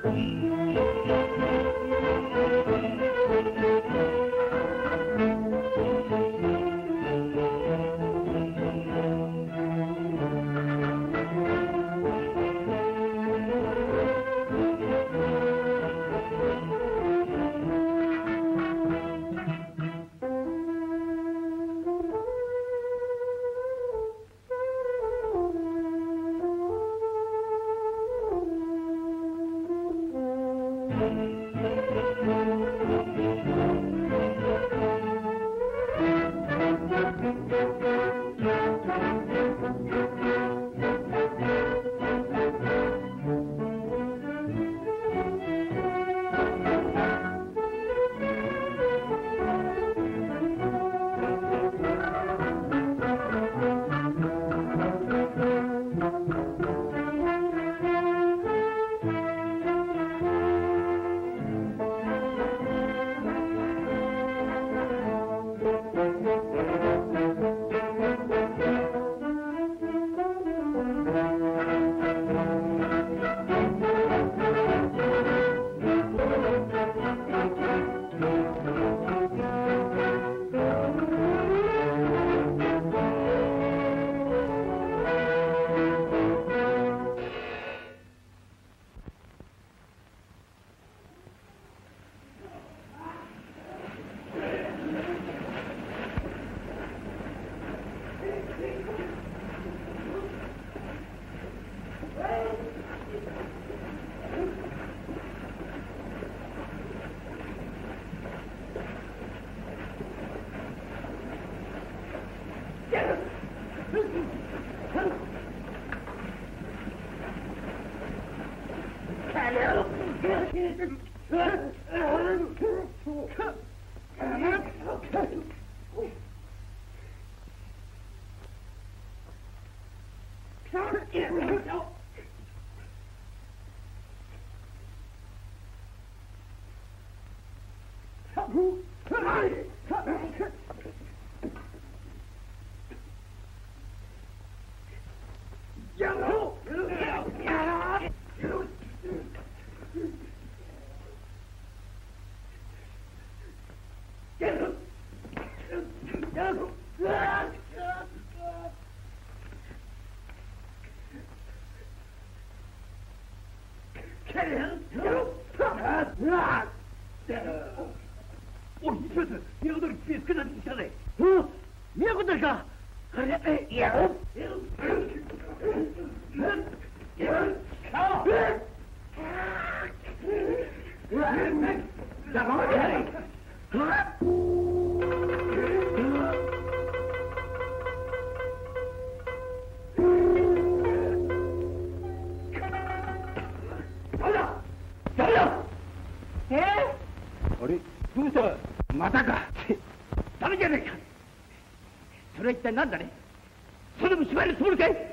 なんだね。それでも縛るつもりかい。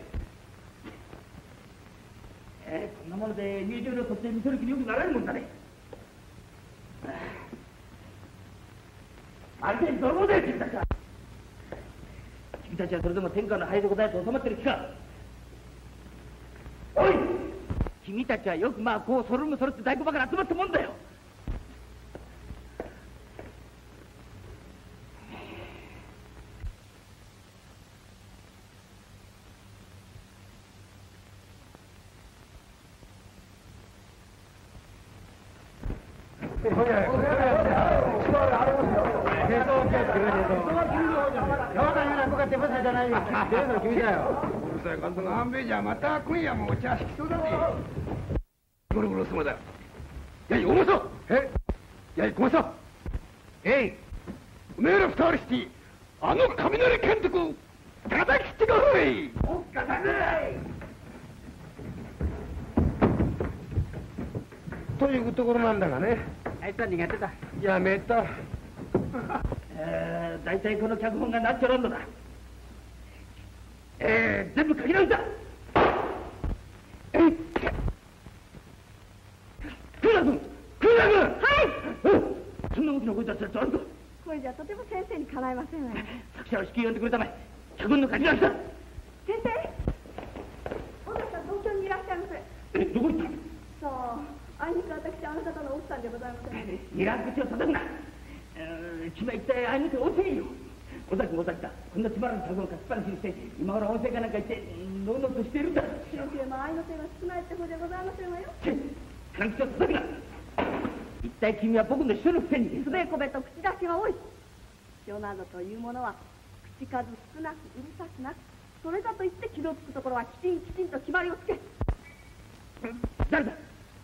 こんなもので入場料として見せる気によくなられるもんだね。あれで泥棒だよ君たちは。君たちはそれでも天下の配属だと収まってる気か。おい、君たちはよくまあこうそろむそろって大工ばかり集まったもんだよ。 また今夜もお茶しきそうだぜ。ゴロゴロ様だ。やい、おまさ。やい、小まさ。おめえら二人してあの雷剣徳叩きってこい。おっかさねというところなんだがね。 あいつは苦手だ。 やめた。 大体この脚本がなんちゃらんのだ。全部書き直しだ。そんな大きな声出したらあるか。 これじゃとても先生にかないませんわね。 作者を至急呼んでくれたまえ。脚本の書き直しだ。 先生、小田さん東京にいらっしゃいませ。 どこ行った。 そう、 あいにく私あの方の奥さんでございませんので。 いらん口を叩くな。君は一体あいにく温泉よ。尾崎も尾崎だ。こんなつまらぬ作をかすっぱなしにして今頃温泉かなんか行ってのうのうとしているんだ。 先生も愛の手が少ないってほどでございませんわよ。 いらん口を叩くな。一体君は僕の秘書のくせに。 つべこべと口出しが多い。秘書などというものは口数少なくうるさくなく、それだと言って気のつくところはきちんと決まりをつけ。 誰だ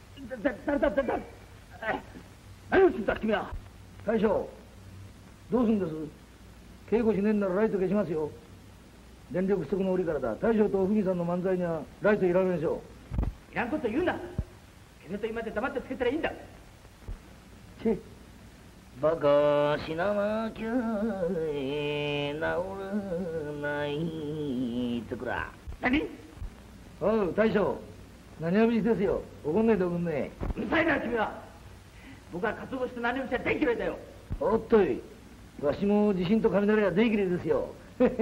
何をするんだ君は。 大将、どうするんです？稽古しねえんならライト消しますよ。電力不足の折からだ。大将とおふみさんの漫才にはライトいられないでしょう。いらんこと言うんだ。けせと今まで黙ってつけたらいいんだ。 バカ死ななきゃ治らないとくら。 何？ おう大将、何やびしですよ。怒んねえでおくんねえ。 うるさいな君は。僕はかつお節と何をしたら大嫌いだよ。 おっとい、わしも地震と雷は大嫌いですよ。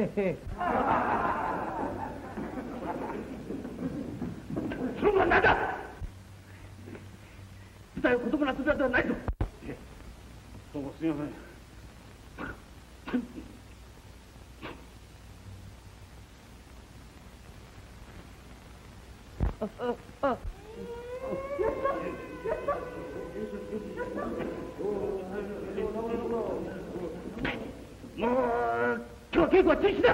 それは何だ。舞台を子供な姿ではないぞ。 どうもすみません。 もう今日は稽古は中止だ。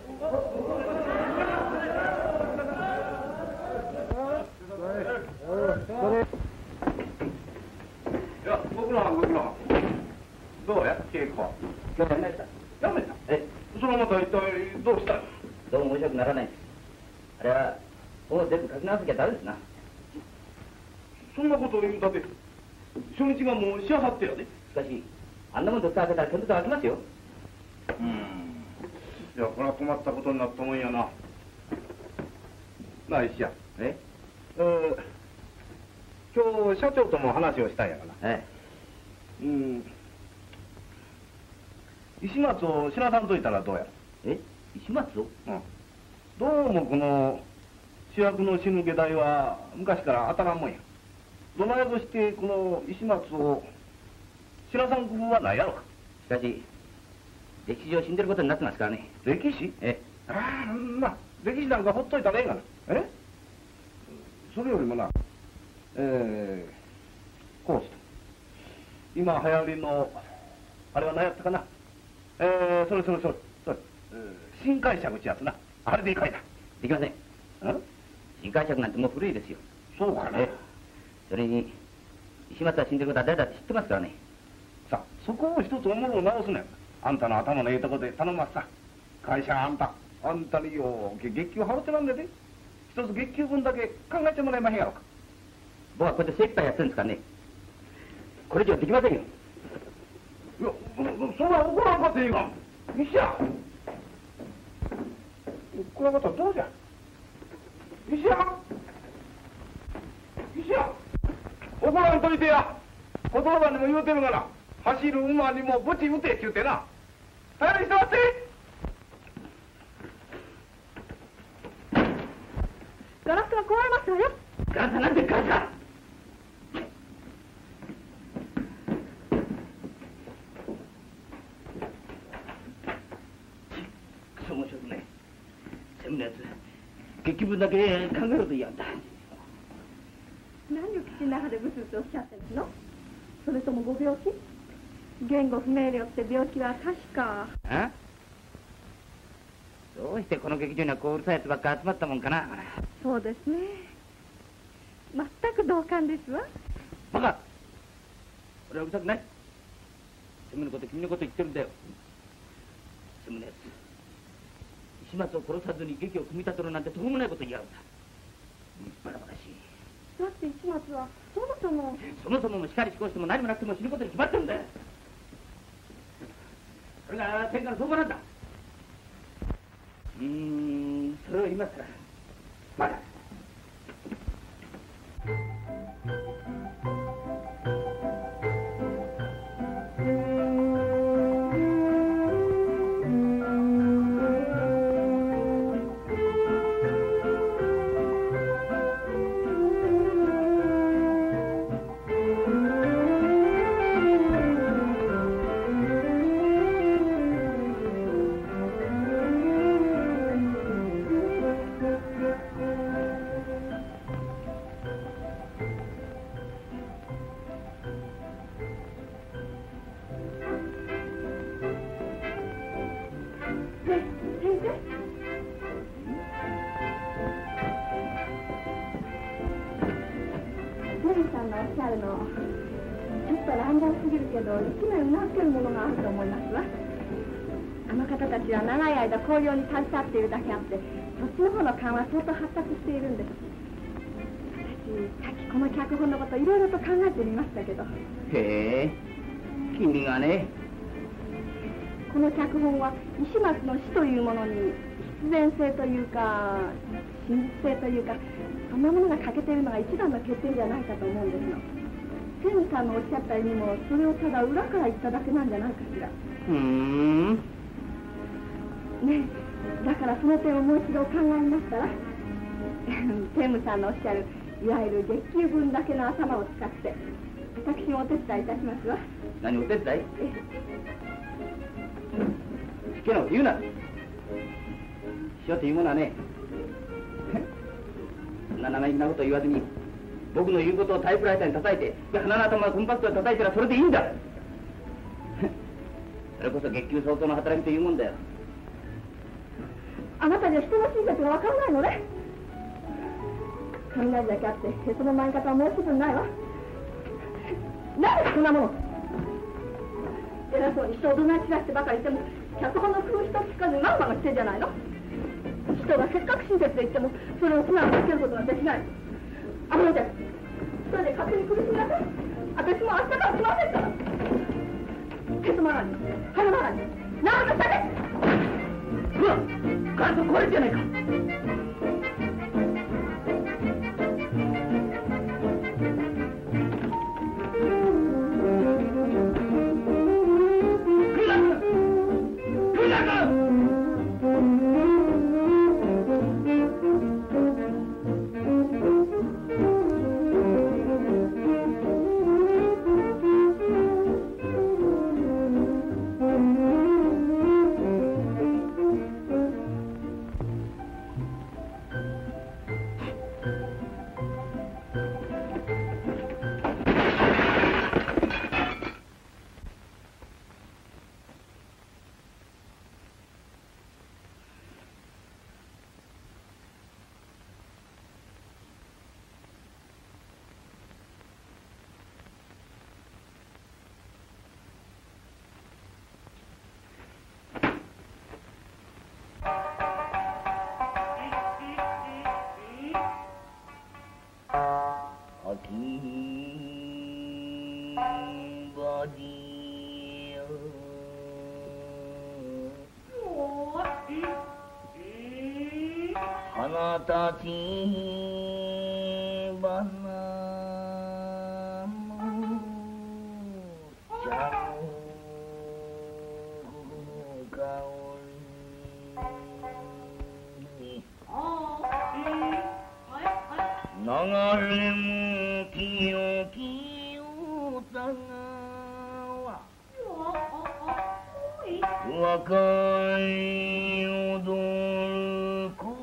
いや、ご苦労。どうや稽古は。 今日やめました。 やめた。そのまた一体どうしたの。 どうも面白くならないです。あれはもう全部書き直さなきゃダメですな。 そんなことを言うたって初日がもうしあさってやで。 しかしあんなもんと蓋開けたら見当開きますよ。 いや、これは困ったことになったもんやな。なあ石屋。今日社長とも話をしたんやがな。石松を死なさんといたらどうや。 石松を？ どうもこの主役の死ぬ下代は昔から当たらんもんや。どないとしてこの石松を死なさん工夫はないやろか。 しかし歴史上死んでることになってますからね。 歴史？歴史なんかほっといたらええがな。それよりもな、こうして今流行りのあれは何やったかな。それ、新解釈ってやつな。あれでいかいな。 できません。新解釈なんてもう古いですよ。 そうかな。 それに石松は死んでることは誰だって知ってますからね。 さあ、そこを一つおもろを直すねん。あんたの頭のええとこで頼ますさ。会社はあんたによう月給払ってなんでで。一つ月給分だけ考えてもらえまへんやろか。 僕はこうやって精一杯やってるんですからね。これ以上できませんよ。 いや、そんな怒らんかっていいが。石屋。これまたどうじゃ。石屋。怒らんといてや。言葉にも言うてるがな。走る馬にもブチ打てって言うてな。頼りしてますガラスが壊れますわよ。 ガラスなんでガラスか。くそ面白くない。専務のやつ月給分だけ考えろと言いやんだ。 何を口の中でブツブツおっしゃってるの？それともご病気？言語不明瞭って病気は確か。 どうしてこの劇場にはこううるさいやつばっか集まったもんかな。 そうですね。全く同感ですわ。 バカ！俺はうるさくない。専務のこと君のこと言ってるんだよ。専務のやつ石松を殺さずに劇を組み立てろなんてとんでもないこと言いやがった。バラバラしい。 だって石松はそもそももしかりしこうしても何もなくても死ぬことに決まってるんだよ。それが天下の相場なんだ。それを言いますからバカ。 ンさんのおっしゃるのちょっと乱暴すぎるけど一面うなずけるものがあると思いますわ。あの方たちは長い間興行に携わっているだけあってそっちの方の勘は相当発達しているんです。私さっきこの脚本のこといろいろと考えてみましたけど。 へえ、君がね。 この脚本は石松の死というものに必然性というか真実性というかそんなものが欠けているのが一番の欠点じゃないかと思うんですの。専務さんのおっしゃったようにもそれをただ裏から言っただけなんじゃないかしら。ねえ、だからその点をもう一度考えましたら専務さんのおっしゃるいわゆる月給分だけの頭を使って私もお手伝いいたしますわ。 何お手伝い？好きなこと言うな。師匠というものはね、そんな生意気なこと言わずに僕の言うことをタイプライターに叩いて鼻の頭をコンパクトで叩いたらそれでいいんだ。それこそ月給相当の働きというもんだよ。 あなたには人の親切がわからないのね。雷だけあってへその舞い方はもう一分ないわ。何でそんなもの偉そうに人を怒鳴り散らしてばかりいても脚本の工夫一つ聞かずに何番がしてんじゃないの。人がせっかく親切で言ってもそれを素直に受けることができない。あのね一人で勝手に苦しみなさい。私も明日から来ませんから。へそ曲がり鼻曲がりなんかされほらガラス壊れてじゃないか。 花たち花も茶の香り流れむ清き歌が若い踊る頃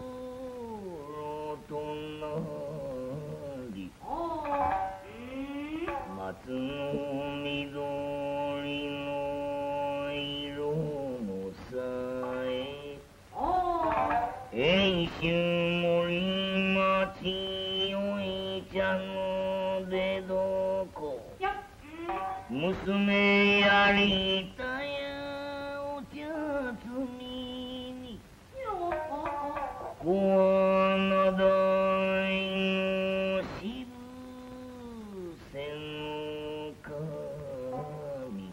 となり松の緑の色のさえ遠州森町よいちゃの出床娘やりたやお茶摘みにこの大の渋瀬の神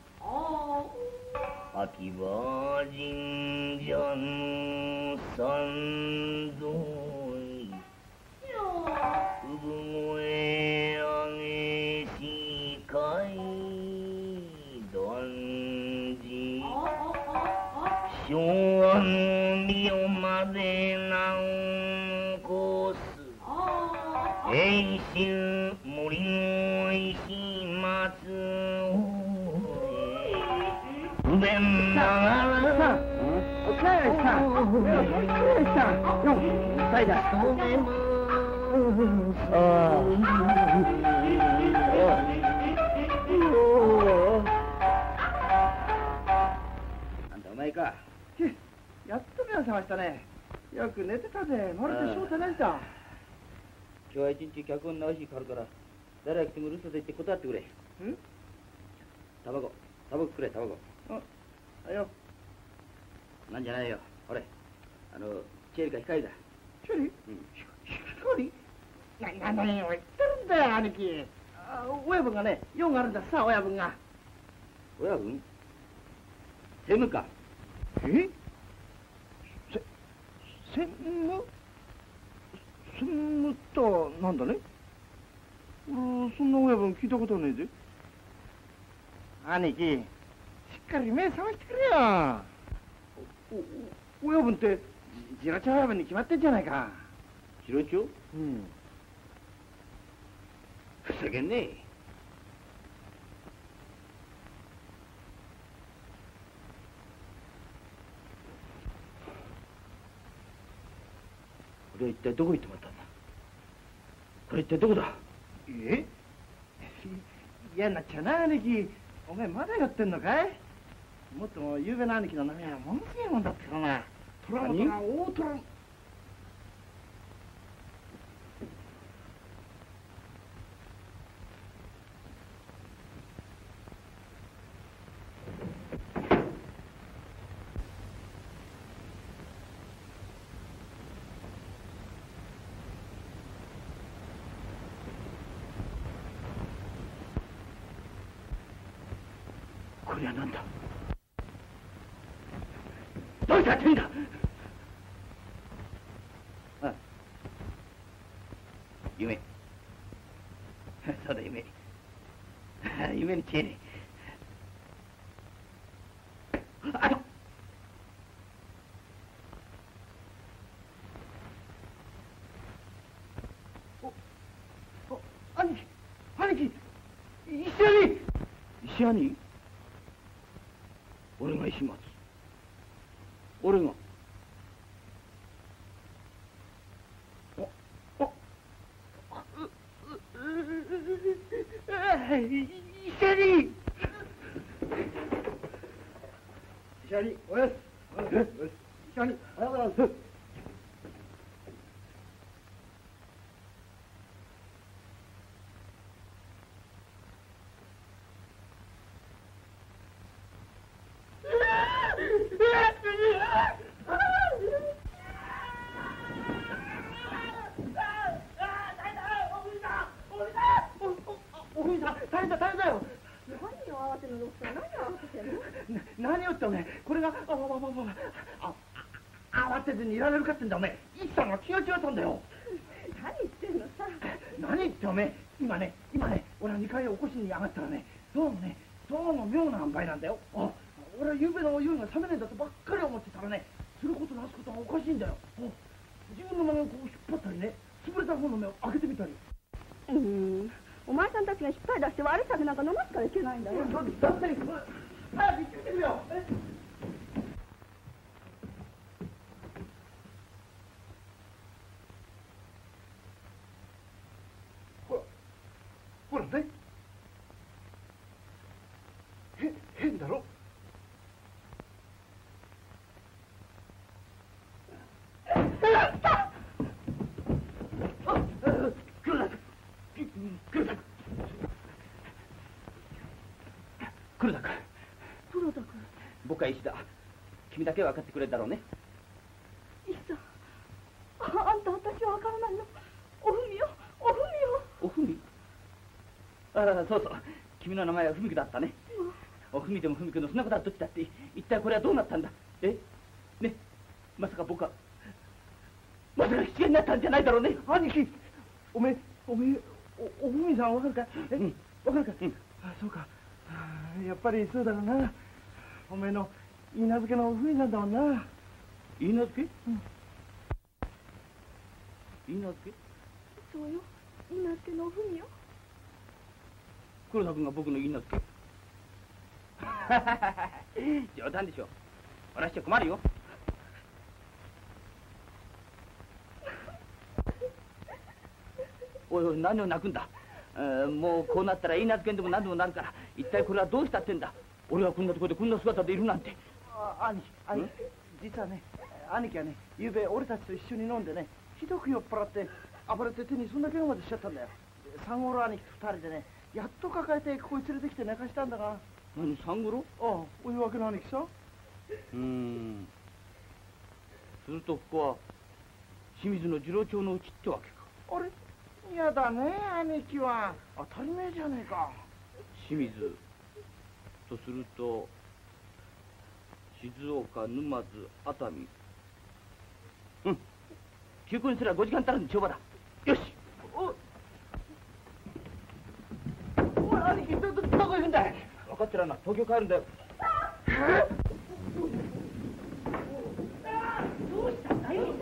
秋葉神社の参道に産声上げし街道寺昭和の御まで名を残す遠州森の石松不便ながらおかえりさんおかえりさんよっさいだあんたお前か。 やっと目を覚ましたね。よく寝てたぜ。まるで正体ないだ。 今日は一日脚本直しにかかるから誰が来てもうるさと言って断ってくれ。タバコくれ、タバコ。 あよ。 なんじゃないよ。ほれ、チェリか光だ。 チェリ？光？何を言ってるんだよ、兄貴。親分がね、用があるんださ、親分が。 親分？専務か。 専務とはなんだね？俺、そんな親分聞いたことねえぜ。兄貴、しっかり目覚ましてくれよ。親分って、次郎長親分に決まってんじゃないか。 次郎長？ うん。 ふざけんねえ。これは一体どこ行ってもらったんだ。これ一体どこだ。 嫌になっちゃうな、兄貴。お前まだやってんのかい？もっともゆうべの兄貴の名前はものすげえもんだったからな。虎本が大虎。 これは何だ。どうしたってんだ。ああ、夢。そうだ、夢。夢に違えねえ。あと兄貴、石兄。 俺が石松。俺が。 石兄、おやす。石兄、おはようございます。何をっておめえ、これが慌てずにいられるかってんだおめえ。一さんが気が違ったんだよ。 何言ってんのさ。 何っておめえ、今ね俺は2階へ起こしに上がったらね、どうも妙な塩梅なんだよ。俺は夕べの酔いが冷めねえんだとばっかり思ってたらね、することなすことがおかしいんだよ。自分の目をこう引っ張ったりね、潰れた方の目を開けてみたり。 お前さんたちが引っ張り出して悪い酒なんか飲ますからいけないんだよ。 だって早く行ってみてくれよ。ほらね、変だろ。 黒田君。僕は石だ。君だけは分かってくれるだろうね。 石さん、あんた私は分からないの。おふみよ。 おふみ？ああ、そうそう。君の名前はふみくだったね。おふみでもふみくのそんなことはどっちだって。一体これはどうなったんだ。ね、まさか僕はまさか七円になったんじゃないだろうね。 兄貴、おめえおふみさんわかるか？わかるか？そうか。やっぱりそうだろうな。おめえの稲漬けのおふみさんだもんな。 稲漬け？稲漬け？ そうよ、稲漬けのおふみよ。 黒田君が僕の稲漬け？冗談でしょ。笑っちゃ困るよ。おい何を泣くんだ。もうこうなったら稲漬けんでも何でもなるから、一体これはどうしたってんだ。俺はこんなところでこんな姿でいるなんて。 兄貴、実はね、兄貴はね、ゆうべ俺たちと一緒に飲んでね、ひどく酔っ払って暴れて手にそんな怪我までしちゃったんだよ。 三五郎兄貴と2人でね、やっと抱えてここに連れてきて寝かしたんだが。 何、三五郎？ ああ、お湯分けの兄貴さ。 するとここは清水の次郎長のうちってわけか。 あれ、嫌だね兄貴は。当たり前じゃねえか。 清水とすると静岡、沼津、熱海。急行にすれば5時間足らずに帳場だ。よし。 おい兄貴、どこ行くんだい？ 分かってらんな、東京帰るんだよ。 どうしたんだよ。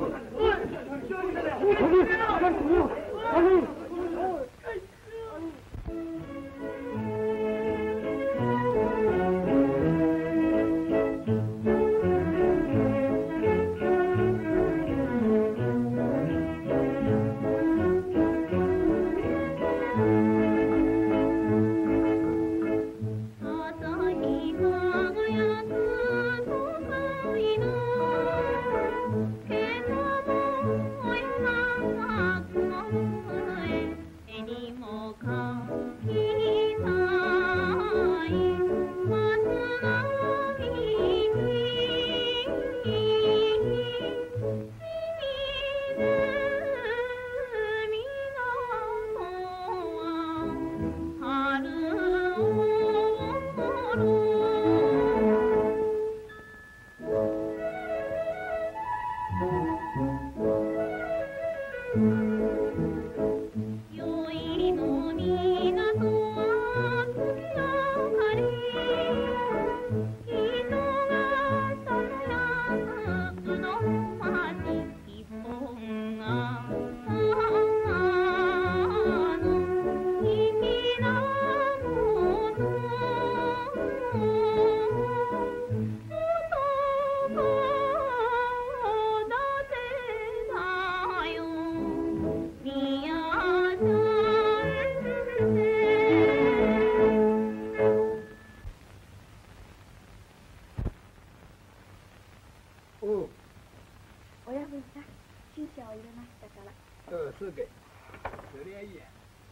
そうかい。そりゃいいや。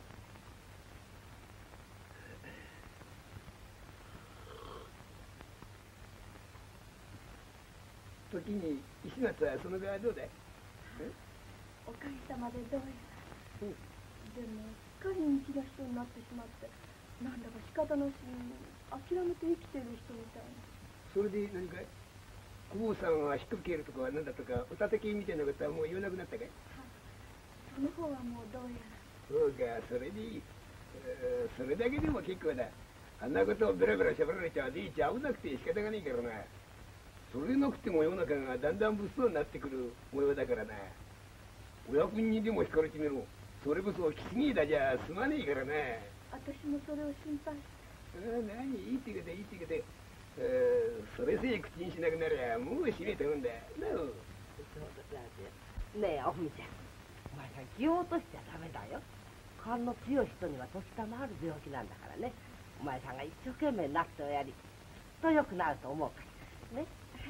時に石松はその側どうだい？ おかげさまでどうやら。でもすっかり日が人になってしまって、なんだか仕方なしに諦めて生きてる人みたいな。 それで何かい？久保さんが引っ掛けるとか何だとかおたてきみたいなことはもう言わなくなったかい？ その方はもうどうやら。 そうか、それでいい。それだけでも結構だ。あんなことをベラベラしゃべられちゃいち危なくて仕方がねえからな。それなくても世の中がだんだん物騒になってくる模様だからな。お役人にでも惹かれてみろ。それこそきすぎだじゃ済まねえからな。 私もそれを心配して。 何いいってこといいってこと。それさえ口にしなくなりゃもう閉めたもんだ。 そうだねえ、おふみちゃん。お前さん気を落としちゃダメだよ。勘の強い人には時たまある病気なんだからね。お前さんが一生懸命なっておやり、きっと良くなると思うからね。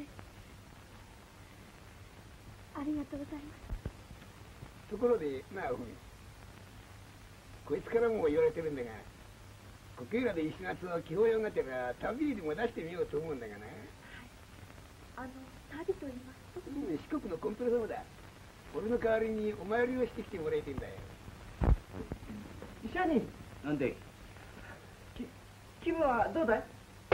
はい。ありがとうございます。 ところでまあおふみ、こいつからも言われてるんだが、こけらで石松を気泡用がてら旅でも出してみようと思うんだがな。 はい。旅と言いますと、 四国のコンプレ様だ。俺の代わりにお参りをしてきてもらいてんだよ。 医者に。 なんで？ 気分はどうだい？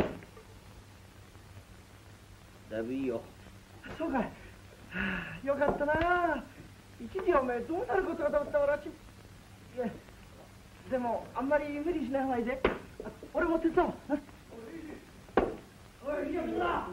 だいぶいいよ。 そうかい。よかったな。一時おめえどうなることかと思ったからいや、でもあんまり無理しない方がいいで。俺も手伝おう。おい、いいよ、だ。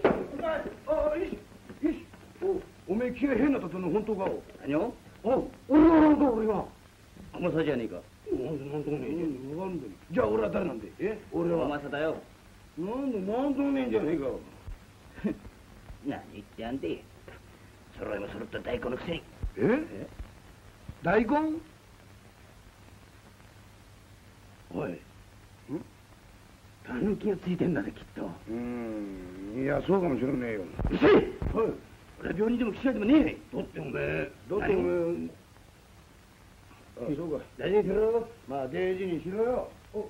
おめえ気が変なとの本当か？ 何を？ 俺は。 甘さじゃねえか。 なんともねえじゃん。じゃあ俺は誰なんで？俺は。 甘さだよ。 なんともねえんじゃねえか。 何言ってやんで。揃いも揃った大根のくせに。 大根？ おい。たぬきがついてんだぜ、きっと。 いや、そうかもしれねえよ。 うるせえ！はい。俺は病人でも騎士でもねえ。 だっておめえ。 そうか。大事にしろよ。まあ大事にしろよ。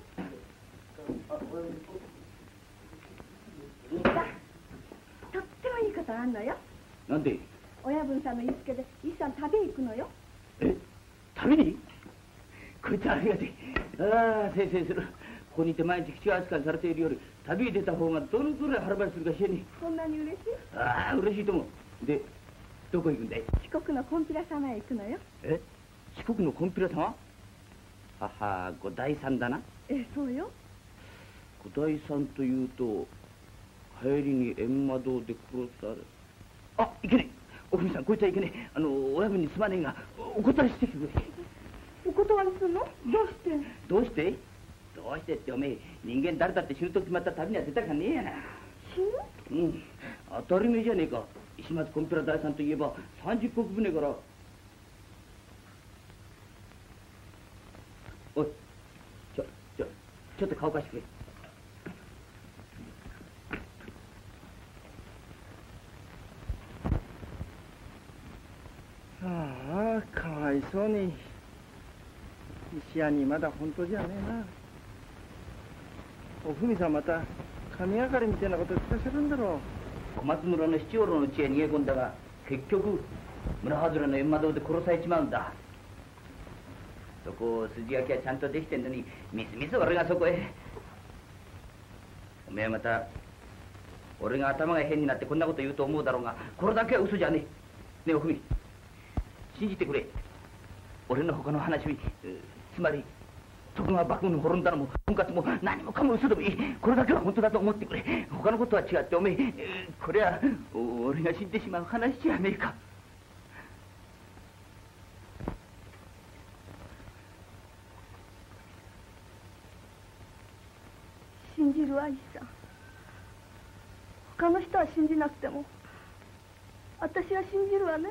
いいか、とってもいいことあんのよ。 なんで？ 親分さんの言いつけで一さん旅へ行くのよ。 え、旅に？こいつありがてえ。ああ、せいせいする。ここにいて毎日口が扱いされているより旅へ出た方がどのくらい腹ばいするか知れねそんなに嬉しい？ え。ああ、嬉しいとも。で、どこ行くんだい？ 四国のこんぴら様へ行くのよ。 え、四国のこんぴら様？はは、五代さんだな。 そうよ。 五代さんというと帰りに閻魔堂で殺され。あ、いけねえ。おふみさん、こいつはいけねえ。親分にすまねえがお断りしてきてくれ。 お断りするの？どうして？ どうして？どうしてっておめえ、人間誰だって死ぬと決まった旅には出たかねえやな。 死ぬ？ うん、当たり前じゃねえか。石松コンピュラ大さんといえば30石船から。おい、ちょっと顔貸してくれ。 ああ、かわいそうに。石屋にまだ本当じゃねえな。おふみさんまた神がかりみたいなこと聞かせるんだろ小松村の七五郎の地へ逃げ込んだが結局村外れの閻魔堂で殺されちまうんだ。そこを筋書きはちゃんとできてんのにみすみす俺がそこへ。おめえまた俺が頭が変になってこんなこと言うと思うだろうがこれだけは嘘じゃねえ。ねえおふみ、信じてくれ。俺の他の話、つまり徳川幕府の滅んだのも婚活も何もかも嘘でもいい。これだけは本当だと思ってくれ。他のことは違っておめえ、これは俺が死んでしまう話じゃねえか。 信じるわ、一さん。他の人は信じなくても私は信じるわね。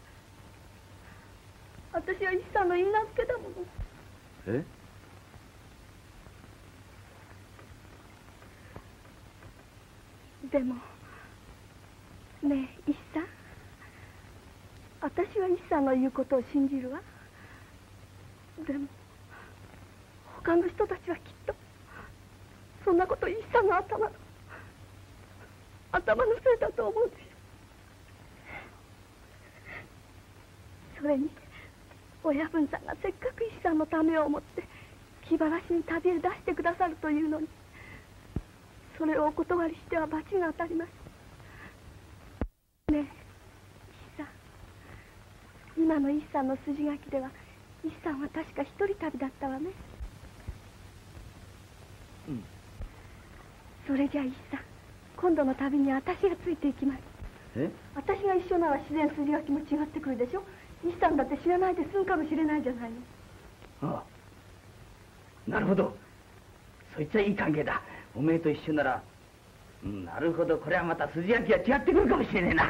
私は一さんの言い名付けだもの。 え？ でもねえ一さん、私は一さんの言うことを信じるわ。でも他の人たちはきっとそんなこと一さんの頭のせいだと思うでしょ。それに親分さんがせっかく一さんのためを思って気晴らしに旅へ出してくださるというのに、それをお断りしては罰が当たります。ねえ一さん、今の一さんの筋書きでは一さんは確か一人旅だったわね。 うん。 それじゃあ一さん、今度の旅に私がついていきます。 え？ 私が一緒なら自然筋書きも違ってくるでしょ。一さんだって知らないで済むかもしれないじゃないの。 ああ、なるほど。そいつはいい関係だ。おめえと一緒なら、なるほど、これはまた筋書きが違ってくるかもしれねえな。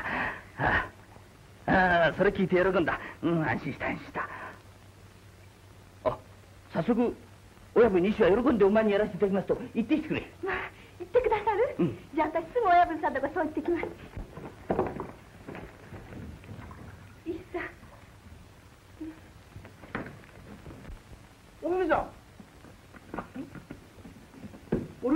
ああ、それ聞いて喜んだ。安心した安心した。あ、早速親分西は喜んでお前にやらせていただきますと言ってきてくれ。 まあ言ってくださる？じゃあ私すぐ親分さんとかそう言ってきます。一さん、 う。おふみさん。俺？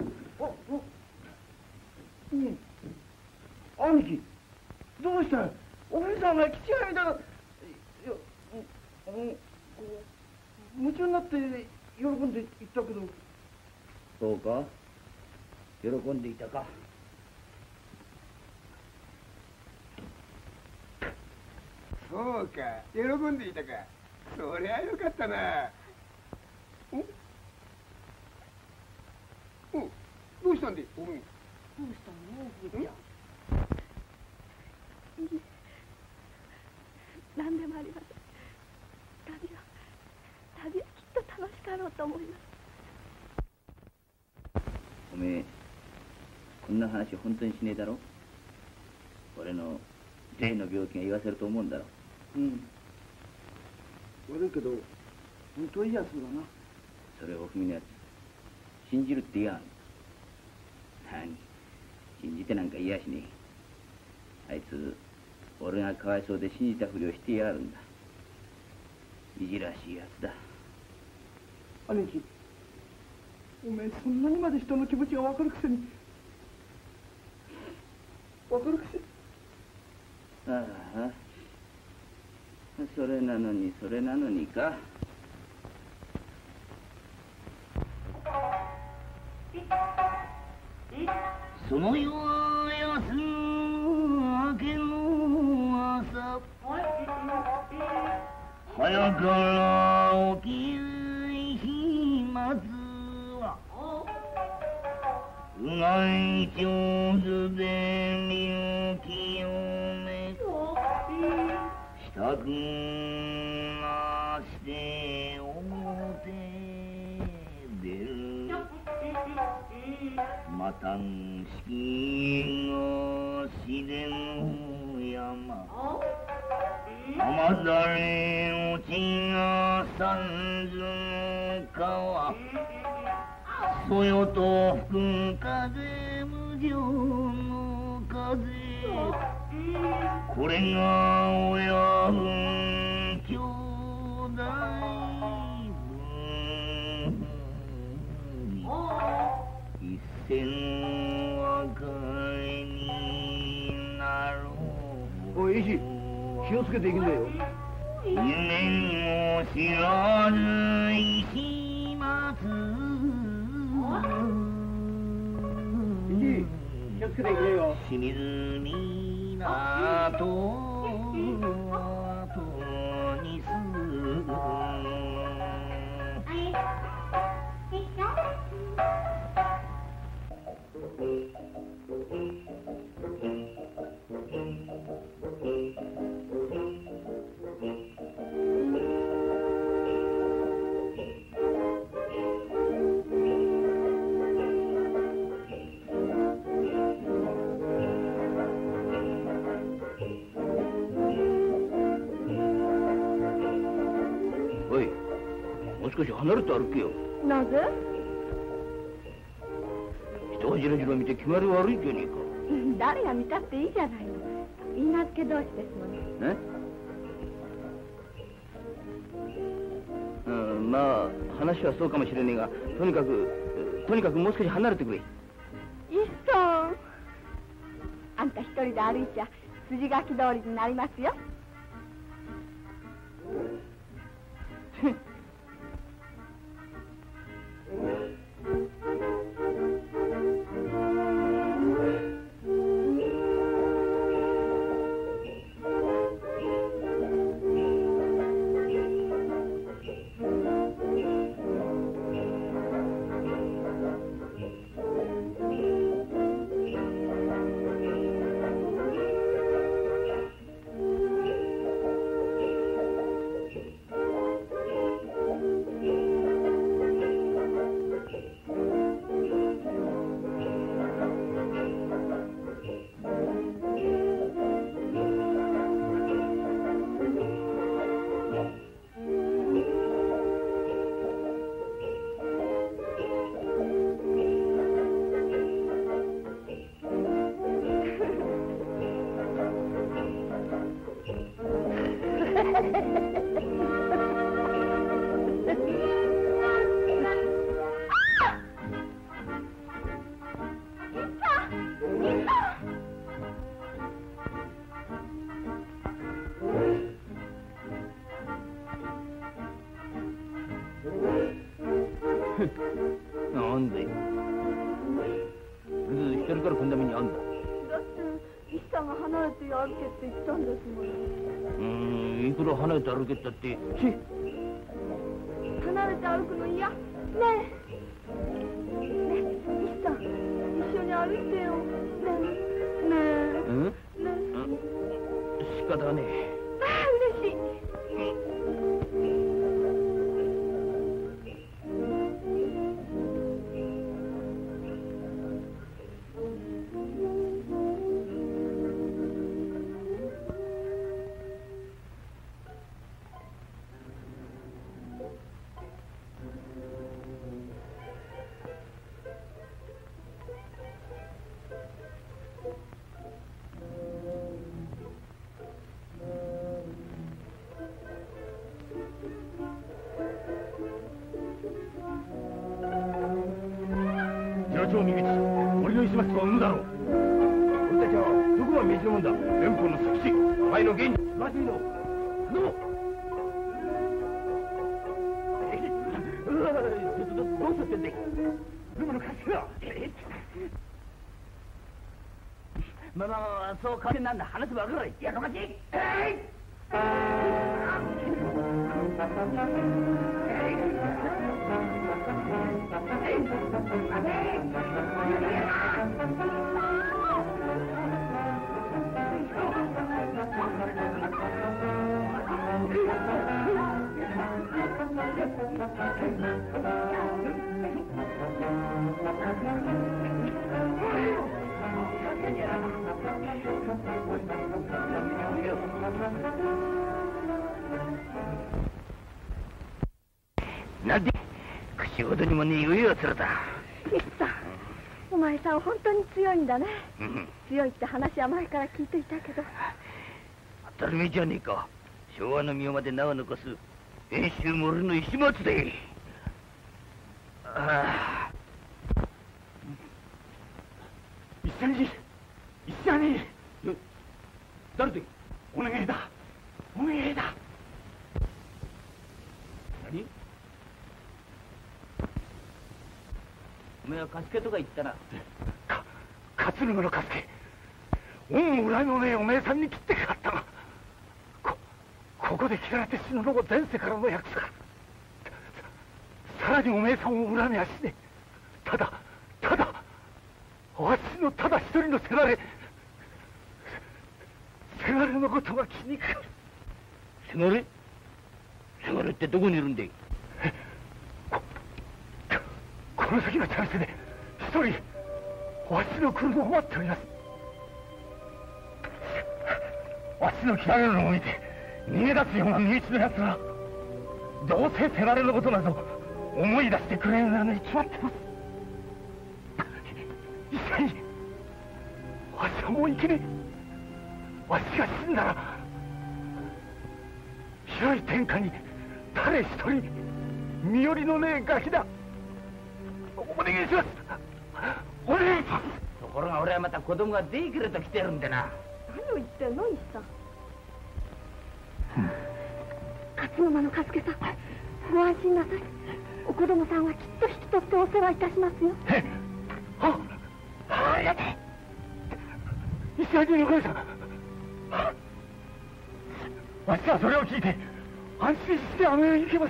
兄貴、どうした？おふみさんが気違いみたいな。いや、夢中になって喜んで言ったけど。 そうか、喜んでいたか。 そうか、喜んでいたか。そりゃよかったな。どうしたんで？おみ。 どうしたの？おふみちゃん。 何でもありません。旅はきっと楽しかろうと思います。 おめえこんな話本当にしねえだろ。俺の例の病気が言わせると思うんだろ。 悪いけど本当いいやつだな。 それをおふみのやつ信じるって言わん。何、信じてなんか言いやしねえ。あいつ俺がかわいそうで信じたふりをしてやがるんだ。 いじらしいやつだ。 兄貴、おめえそんなにまで人の気持ちが分かるくせに。分かるくせに。 ああ、それなのにそれなのにか。 その夜は休む明けの朝、早から起きる日松はうがい上手で身を清め支度なして表出る。またん式の自然の山、雨ざれ落ちが三途の川、そよと吹く風無常の風、これが親分兄弟分、一線別れになろう。 おい、石、気をつけていくんだよ。 夢も知らず石松、 石、気をつけていくよ。 清水港後にすぐ。 おい、もう少し離れて歩けよ。 なぜ？ 人がじらじら見て決まり悪いじゃねえか。 誰が見たっていいじゃないの。言い名付け同士ですもの。 ね、まあ話はそうかもしれねえが、とにかくもう少し離れてくれ。 いっそん。あんた一人で歩いちゃ筋書き通りになりますよ。 なんで一人からこんな目にあんだ。 だって一さんが離れて歩けって言ったんですもの。 いくら離れて歩けったって離れて歩くの嫌。ねえ一さん、一緒に歩いてよ。ねえ仕方ねえ。 ああ、嬉しい。 野町右口森の石松を生むだろう。俺たちはどこが命じるもんだ。連邦の即死お前の現にらしいの頼む。どうすってんだい。ルムの貸しだ。 まあまあまあ、そう勝手なんだ。話せば分かる。やろかち。なんで口ほどにもねえ余裕をするだ。 一さん、お前さん本当に強いんだね。強いって話は前から聞いていたけど。 当たり前じゃねえか。昭和の宮まで名を残す遠州森の石松で。ああ。 一緒に一緒に。誰で。お願いだお願いだ。 何。お前はカスケとか言ったな。 勝沼のカスケ。恩も恨みもねえお前さんに切ってかかったが、ここで切られて死ぬのも前世からの約束。さらにお前さんを恨みはしねえ。ただわしのただ一人のせがれのことが気にかかる。 せがれ。せがれってどこにいるんだい。 この先のチャンスで一人わしの来るのを待っております。わしの切られるのを見て逃げ出すような身内のやつはどうせせがれのことなど思い出してくれるなのに決まってます。一切わしはもう生きねえ。わしが死んだら広い天下に誰一人身寄りのねえガキだ。お願いします。お願いします。 ところが俺はまた子供ができると来てるんでな。 何を言ってんの一さん。勝沼の加助さん、ご安心なさい。お子供さんはきっと引き取ってお世話いたしますよ。 ありがとう。石原のお母さん。わしはそれを聞いて安心してあの世に行けます。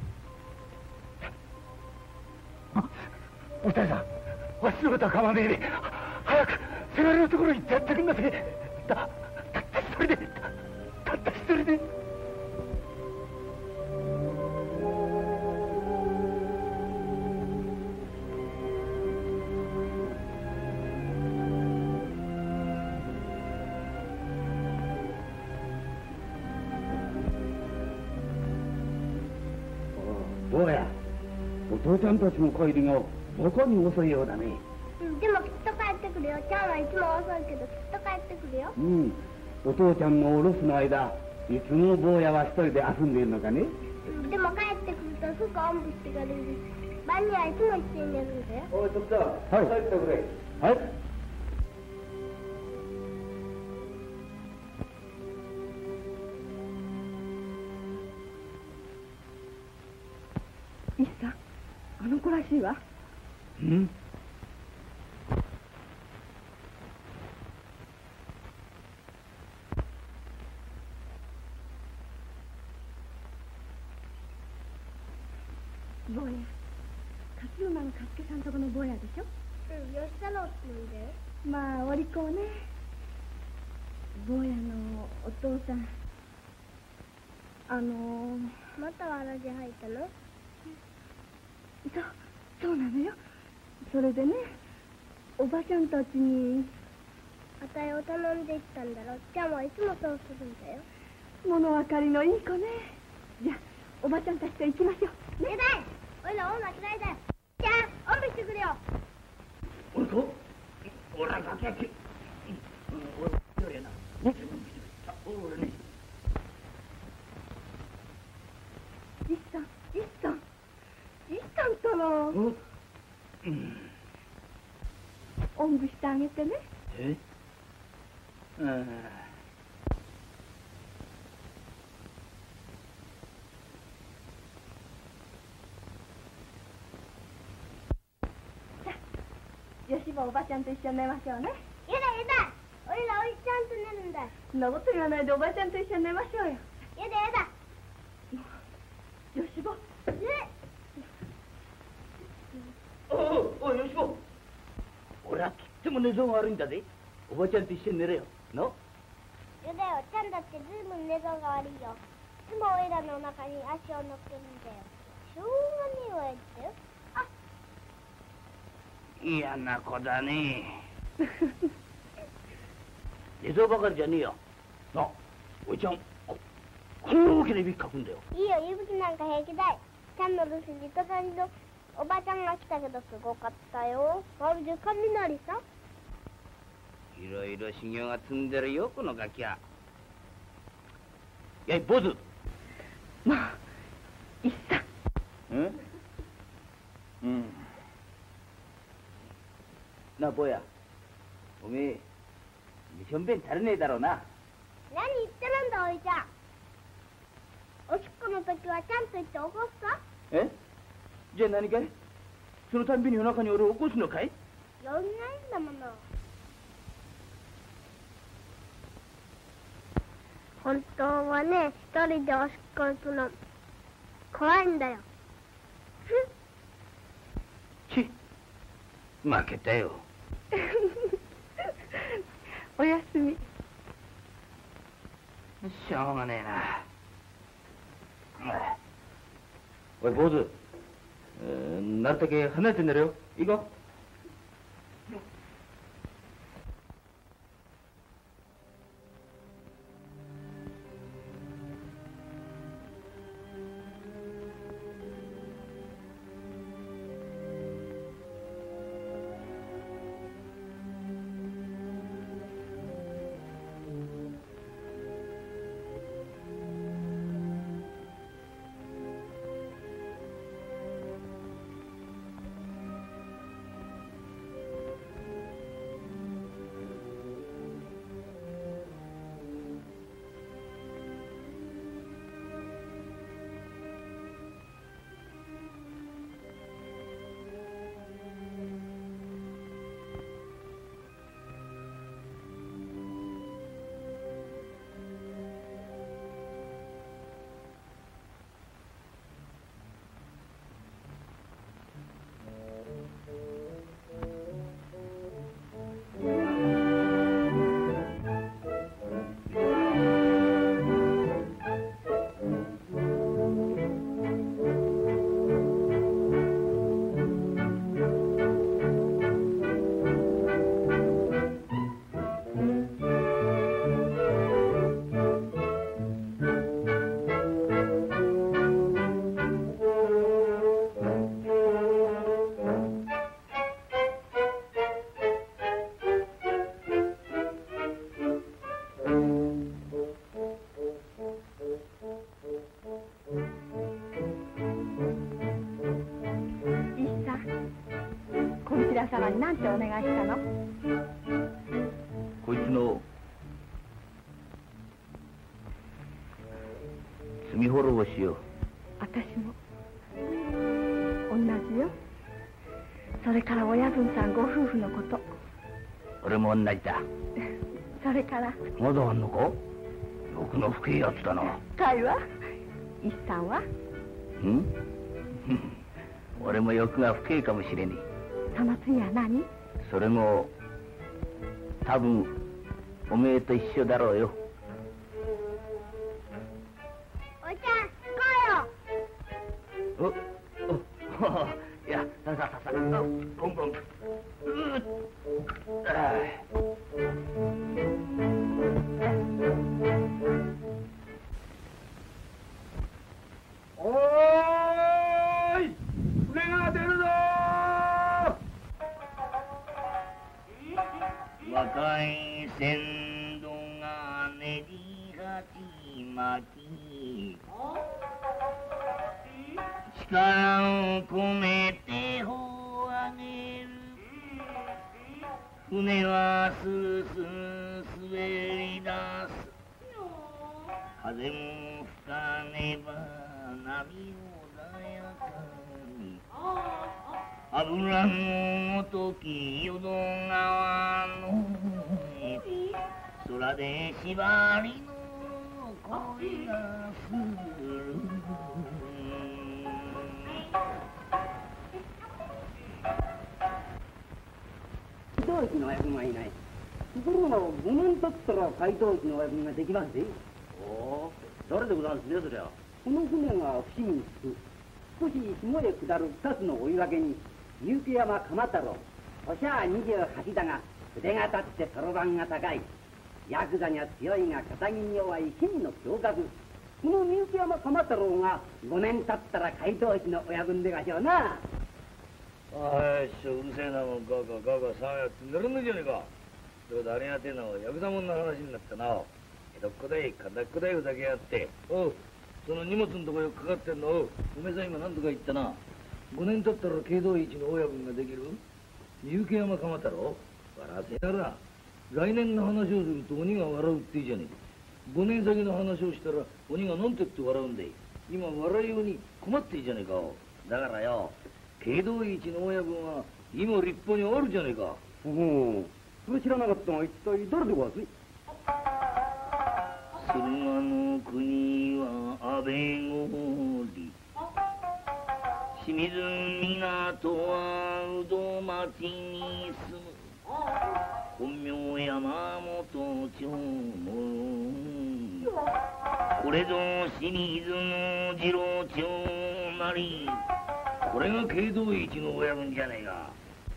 お二人さん、わしのことは構わねえで早くせがれのところに行ってやってくんなさい。たった一人でたった一人で。 どうや、お父ちゃんたちの帰りがどこに遅いようだね。 でもきっと帰ってくるよ。ちゃんはいつも遅いけどきっと帰ってくるよ。 お父ちゃんのお留守の間いつも坊やは一人で遊んでいるのかね。 でも帰ってくるとすぐおんぶしてくれるし、晩にはいつも一緒に寝るんだよ。 おい徳田、帰ってくれ。はい。 一さん、あの子らしいわ。坊や、勝馬の加助さんとこの坊やでしょ。吉太郎って言うんだよ。まあお利口ね。坊やのお父さん、またわらじ入ったの？そうなのよ。それでね、おばちゃんたちにあたいを頼んでいったんだろ。ちゃんはいつもそうするんだよ。物分かりのいい子ね。じゃあおばちゃんたちと行きましょう。ねえだい、おいら女嫌いだよ。じゃあおんぶしてくれよ。 おいこおらがけきおれなおれね。 一さんとの。 おんぶしてあげてね。 え？ よしばおばちゃんと一緒に寝ましょうね。 やだやだ、おいらおいちゃんと寝るんだ。 そんなこと言わないでおばちゃんと一緒に寝ましょうよ。 やだやだ。 よしば。 おい、よしこ。俺はとっても寝相が悪いんだぜ。おばちゃんと一緒に寝れよ。の？ やだよ、ちゃんだってずいぶん寝相が悪いよ。いつもおいらのお腹に足を乗っけるんだよ。しょうがねえわ、言ってよ。あ、 嫌な子だね。寝相ばかりじゃねえよ。なあ、おいちゃん、こんな大きないびきかくんだよ。 いいよ、いびきなんか平気だい。ちゃんの留守に隣のおばちゃんが来たけどすごかったよ。まるで雷さ。 いろいろ修行が積んでるよ、このガキは。やい、坊主。 まあ、一さ。 なあ、坊や。おめえ、しょんべん足りねえだろうな。 何言ってるんだ、おいちゃん。おしっこの時はちゃんと言って起こすか？ え？じゃあ何かい？そのたんびに夜中に俺を起こすのかい？ 夜ないんだもの。本当はね、一人でおしっこ行くの怖いんだよ。 ち、負けたよ。 おやすみ。 しょうがねえな。おい、坊主。なるだけ離れて寝るよ。いいか？ 様に何てお願いしたの？ こいつの罪滅ぼしよ。 私も同じよ。それから親分さんご夫婦のこと。 俺も同じだ。 それからまだあんのか？僕の不敬やつだな。 かいは一さんは？ 俺も欲が不敬かもしれねえ。 その次は何？ それも多分おめえと一緒だろうよ。 おいちゃん、行こうよ。いや、ささささ、ボンボン。 おーい、船が出るぞー。若い船頭が練り始まき、力を込めて帆を上げる。 船はスースー滑り出す。風も吹かねば波穏やかに。油のごとき淀川の空で縛りの恋がする。 街道市の親分はいない。ところが5年経ったら街道市の親分ができますぜ。おお、誰でございますね、そりゃ。この船が伏見に着く。少し下へ下る2つの追い分けに結城山鎌太郎、おしゃ28だが腕が立ってそろばんが高い。ヤクザには強いが肩に弱い君の侠客。この結城山鎌太郎が5年経ったら街道市の親分でがしょうな。 あいしょ、うるせえなもん。ガガガガさあやって寝るんじゃねえか。どうだありがてえな。ヤクザもんの話になったな。江戸っ子だい、片っ子だい、ふざけやって。おう、その荷物のとこよくかかってんの。おめえさん今何とか言ったな。5年経ったら経堂一の親分ができる結城山鎌太郎。笑せやら。来年の話をすると鬼が笑うっていいじゃねえ。5年先の話をしたら鬼がなんてって笑うんだい。今笑いように困っていいじゃねえか。だからよ、経堂一の親分は今立派にあるじゃねえか。 おお、それ知らなかったが一体誰でごわす？ 駿河の国は安倍郡。清水港は宇土町に住む。本名山本長門。これぞ清水の次郎長なり。これが経堂一の親分じゃねえか。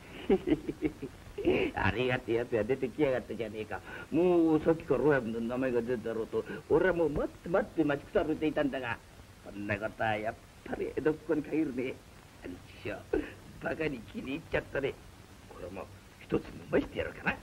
ありがてえやつが出てきやがったじゃねえか。もうさっきから親分の名前が出たろうと俺はもう待って待って待ちくたびれていたんだが、こんなことはやっぱり江戸っ子に限るね。師匠、バカに気に入っちゃったね。これも一つ飲ましてやろうかな。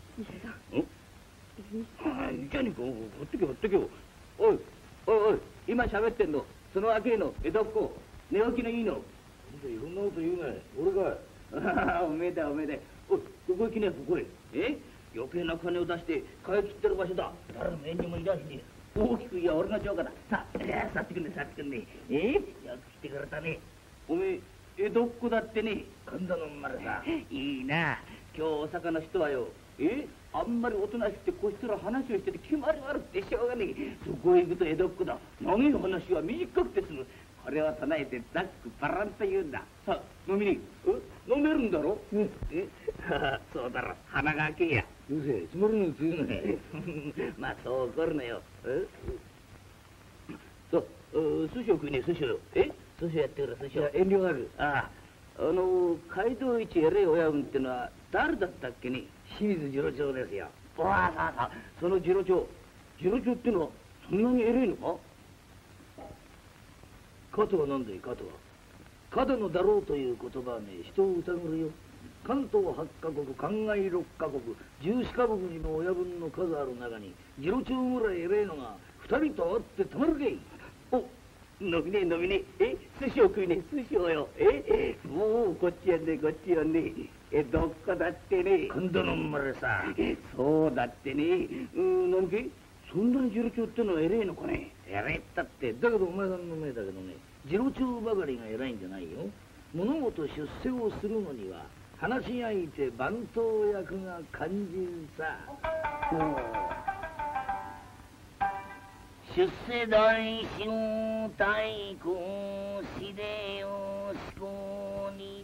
じゃあねえか、ほっとけほっとけよ。おいおいおい、今喋ってんのその若えの江戸っ子、寝起きのいいの。 いろんなこと言うね。俺かい。 おめえだおめえだ。おい、ここへ来ねえ、ここへ。余計な金を出して買い切ってる場所だ。誰の縁にもいらしねえ。大きくいや俺が城下だ。さあ、去ってくんね、去ってくんね。よく来てくれたね。おめえ江戸っ子だってね。 神田の生まれさ。 いいな。今日大阪の人はよ、あんまりおとなしくてこっそり話をしてて決まり悪くてしょうがねえ。そこへ行くと江戸っ子だ。長い話は短くて済む。これを唱えてざっくばらんと言うんだ。さあ飲みに。飲めるんだろ。そうだろ、鼻が開けや。 うるせえ、つまりのつゆね。 まあそう怒るなよ。そう、寿司を食いねえ、寿司をよ。寿司やってくれ、寿司を。 遠慮なく。 ああ、街道一偉い親分ってのは誰だったっけね。 清水次郎長ですよ。 ああ、その次郎長ってのはそんなに偉いのか。 加藤は何だい、加藤は。角のだろうという言葉はね、人を疑るよ。関東8カ国、関外6カ国、14カ国にも親分の数ある中に、次郎長ぐらい偉いのが2人と会ってたまるけい。 お、飲みねえ飲みねえ。寿司を食いねえ、寿司をよ。もうこっちやねこっちやね。どっかだってね。 神田の生まれさ。 そうだってね。何けそんなに次郎長ってのは偉いのかね。 偉いったって。だけどお前さんの前だけどね、次郎長ばかりが偉いんじゃないよ。物事出世をするのには話し相手番頭役が肝心さ。出世大師の太鼓しでよしこに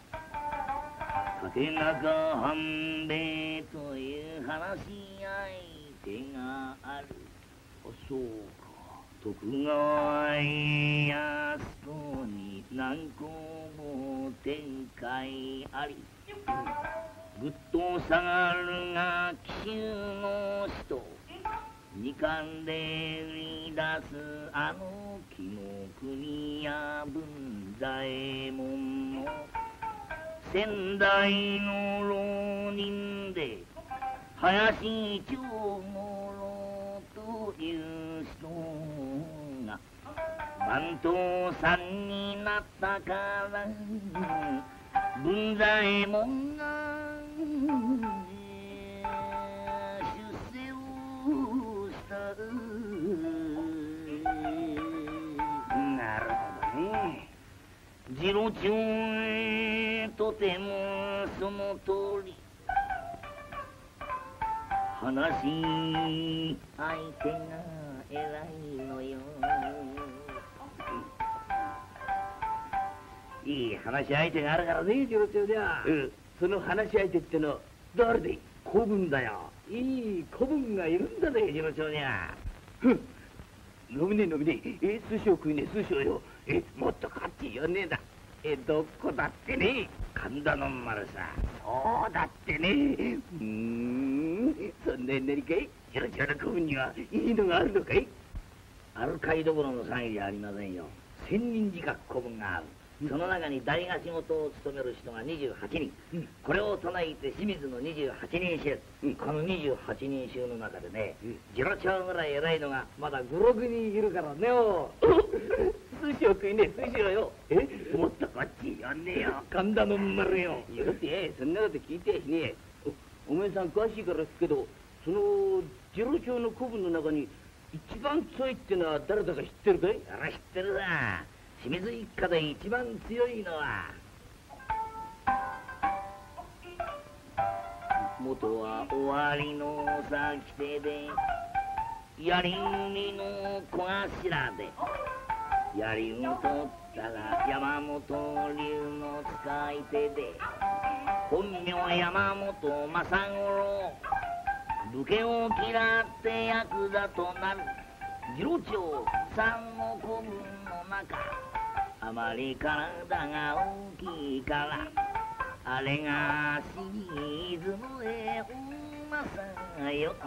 竹中半兵衛という話し相手がある。 あ、そうか。 徳川家康公に何個も展開あり、ぐっと下がるが紀州の人、二冠で売り出すあの紀の国や文左衛門の先代の浪人で林長五郎という人が番頭さんになったから文左衛門が次郎長へとてもその通り話し相手が偉いのよ。いい話し相手があるからね、次郎長じゃ。 その話し相手っての誰でい？ 子分だよ。いい子分がいるんだぜ、次郎長には。 飲みねえ飲みねえ。寿司を食いねえ寿司をよ。もっとこっち呼んねえだ。どこだってね。 神田の丸さ。 そうだってね。そんなに何かい？次郎長の子分にはいいのがあるのかい？ あるかいどころの騒ぎじゃありませんよ。1000人近く子分がある。その中に大が仕事を務める人が28人、これを唱えて清水の28人衆、この28人衆の中でね、次郎長ぐらい偉いのがまだ5、6人いるからねよ。 寿司を食いねえ寿司をよ。 もっとこっち呼んでよ。 神田の丸よ。いやだってそんなこと聞いてやしねえ。お前さん詳しいから聞くけど、その次郎長の子分の中に一番強いってのは誰だか知ってるかい？ あら知ってるな。清水一家で一番強いのは元は終わりの先手で槍海の小頭で槍を取ったら山本龍の使い手で本名山本正五郎武家を嫌ってヤクザとなる次郎長さんの子分の中あまり体が大きいからあれがシーズムへ馬さんよ。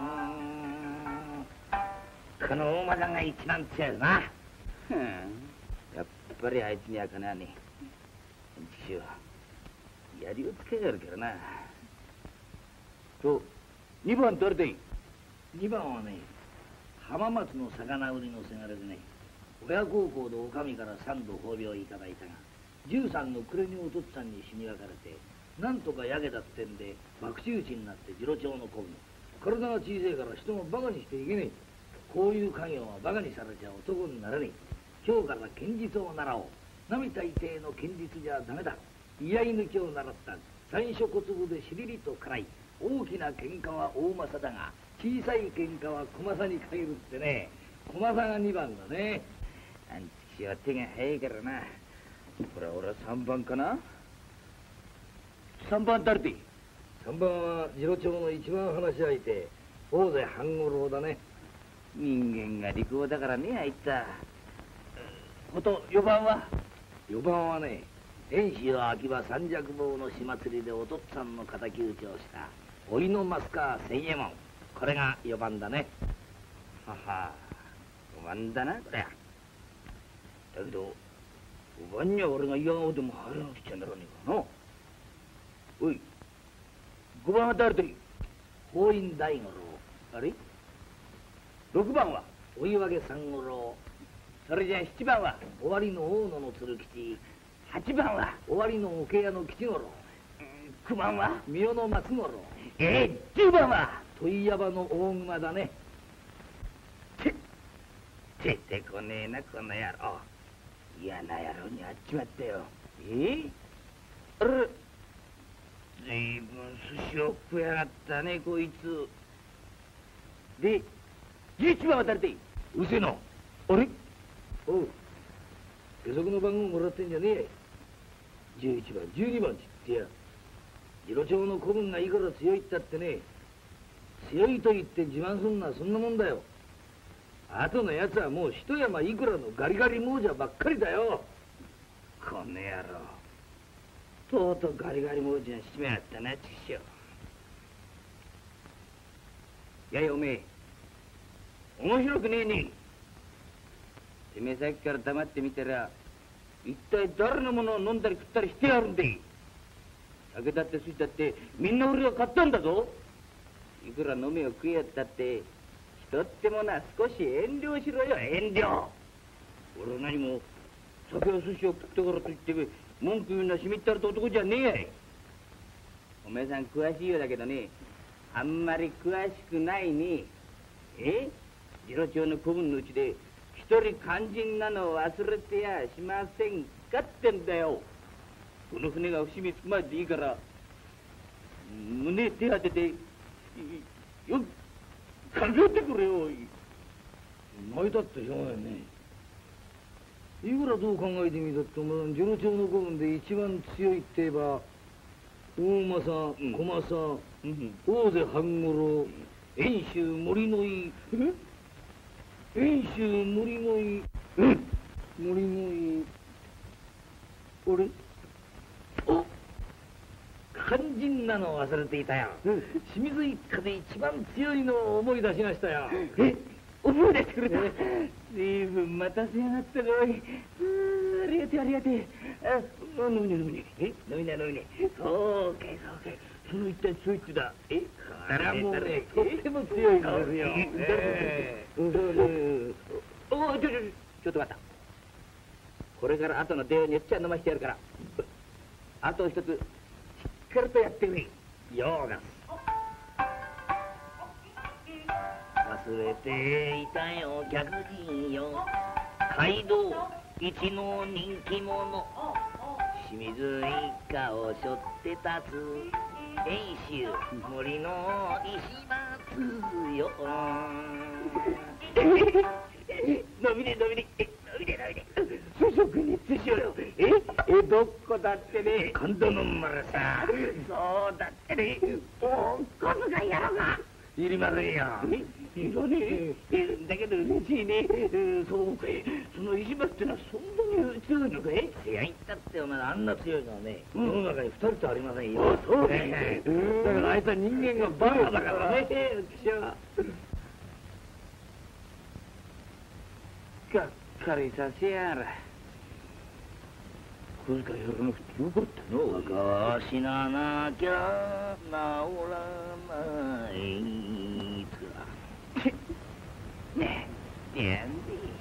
この馬さんが一番強いな。 やっぱりあいつにはかなわねえ。槍をつけやるからな。と2番誰だい ？2番はね、浜松の魚売りのせがれでね、親孝行でお上から3度褒美をいただいたが、13の暮れにお父っつぁんに死に別れて、なんとか焼けたってんで、爆死打ちになって次郎長の子分。体が小さいから人もバカにしていけねえ。こういう家業はバカにされちゃ男にならねえ。今日から剣術を習おう。並大抵の剣術じゃダメだ。居合抜きを習った。最初小粒でしりりと辛い。大きな喧嘩は大政だが、小さい喧嘩は小政に限るってね。小政が2番だね。 あんちは手が早いからな。これは俺は3番かな。3番誰でいい ？3番は次郎長の一番話し相手、大勢半五郎だね。 人間が利口だからね、あいつは。4番は ？4番はね、遠州秋葉三尺棒の火祭りでお父っつぁんの敵討ちをした甥の増川千右衛門。これが4番だね。 はは、5番だなこりゃ。だけど5番には俺が嫌顔でも入らなくちゃならねえからな。おい、5番は誰だい？ 法院大五郎。 あれ？6番は追い分け三五郎。 それじゃあ7番は終わりの大野の鶴吉。 8番は終わりの桶屋の吉五郎。 9番は三代の松五郎。 10番は問屋場の大熊だね。 出てこねえなこの野郎。嫌な野郎に会っちまったよ。あれ、ずいぶん寿司を食いやがったねこいつ。で11番は誰でいい？ うせの。 あれ？ おう、下足の番号もらってんじゃねえ。11番12番ちってや。次郎長の子分がいくら強いったってね、強いと言って自慢すんのはそんなもんだよ。あとのやつはもう一山いくらのガリガリ亡者ばっかりだよ。 この野郎、とうとうガリガリ亡者にしちまやったな、ちくしょう。やいおめえ、面白くねえね。てめえさっきから黙ってみたら一体誰のものを飲んだり食ったりしてやるんで。酒だって寿司だってみんな俺が買ったんだぞ。いくら飲めを食えやったって人ってもな少し遠慮しろよ、遠慮。俺は何も酒や寿司を食ったからといって文句言うのはしみったれた男じゃねえやい。お前さん詳しいようだけどね、あんまり詳しくないね。次郎長の子分のうちで一人肝心なのを忘れてやしませんかってんだよ。この船が伏見つくまででいいから、胸手当てて、よく考えてくれよ。 お前だってしょうがないね。いくらどう考えてみたってお前次郎長の子分で一番強いって言えば大政、小政、大勢半五郎、遠州森の井、遠州森の井、森の井、俺お肝心なのを忘れていたよ。清水一家で一番強いのを思い出しましたよ。 思い出してくれた。随分待たせやがったな。ありがてえありがてえ。飲みね。そうけ。その一体強いってだ。 もうね、とっても強いんですよ。 ちょっと待った。これから後の出会いによっちゃ飲ましてやるから。あと一つ、しっかりとやってくれ。ようが。 忘れていたよ客人よ、街道一の人気者、清水一家を背負って立つ遠州森の石松よ。飲みね。そこにつしようよ。どっこだってね、今度の丸さ。そうだってね、お小遣いやろうが。いりませんよ。 いらねえ。だけど嬉しいね。そうかい。その石松ってのはそんなに強いのかい？ 強いったってお前あんな強いのはね、世の中に2人とありませんよ。 そうだからあいつは人間がバカだからね。 がっかりさせやら。小遣いやらなくてよかったの。 かわしななきゃ治らないか。ねえ、なんで。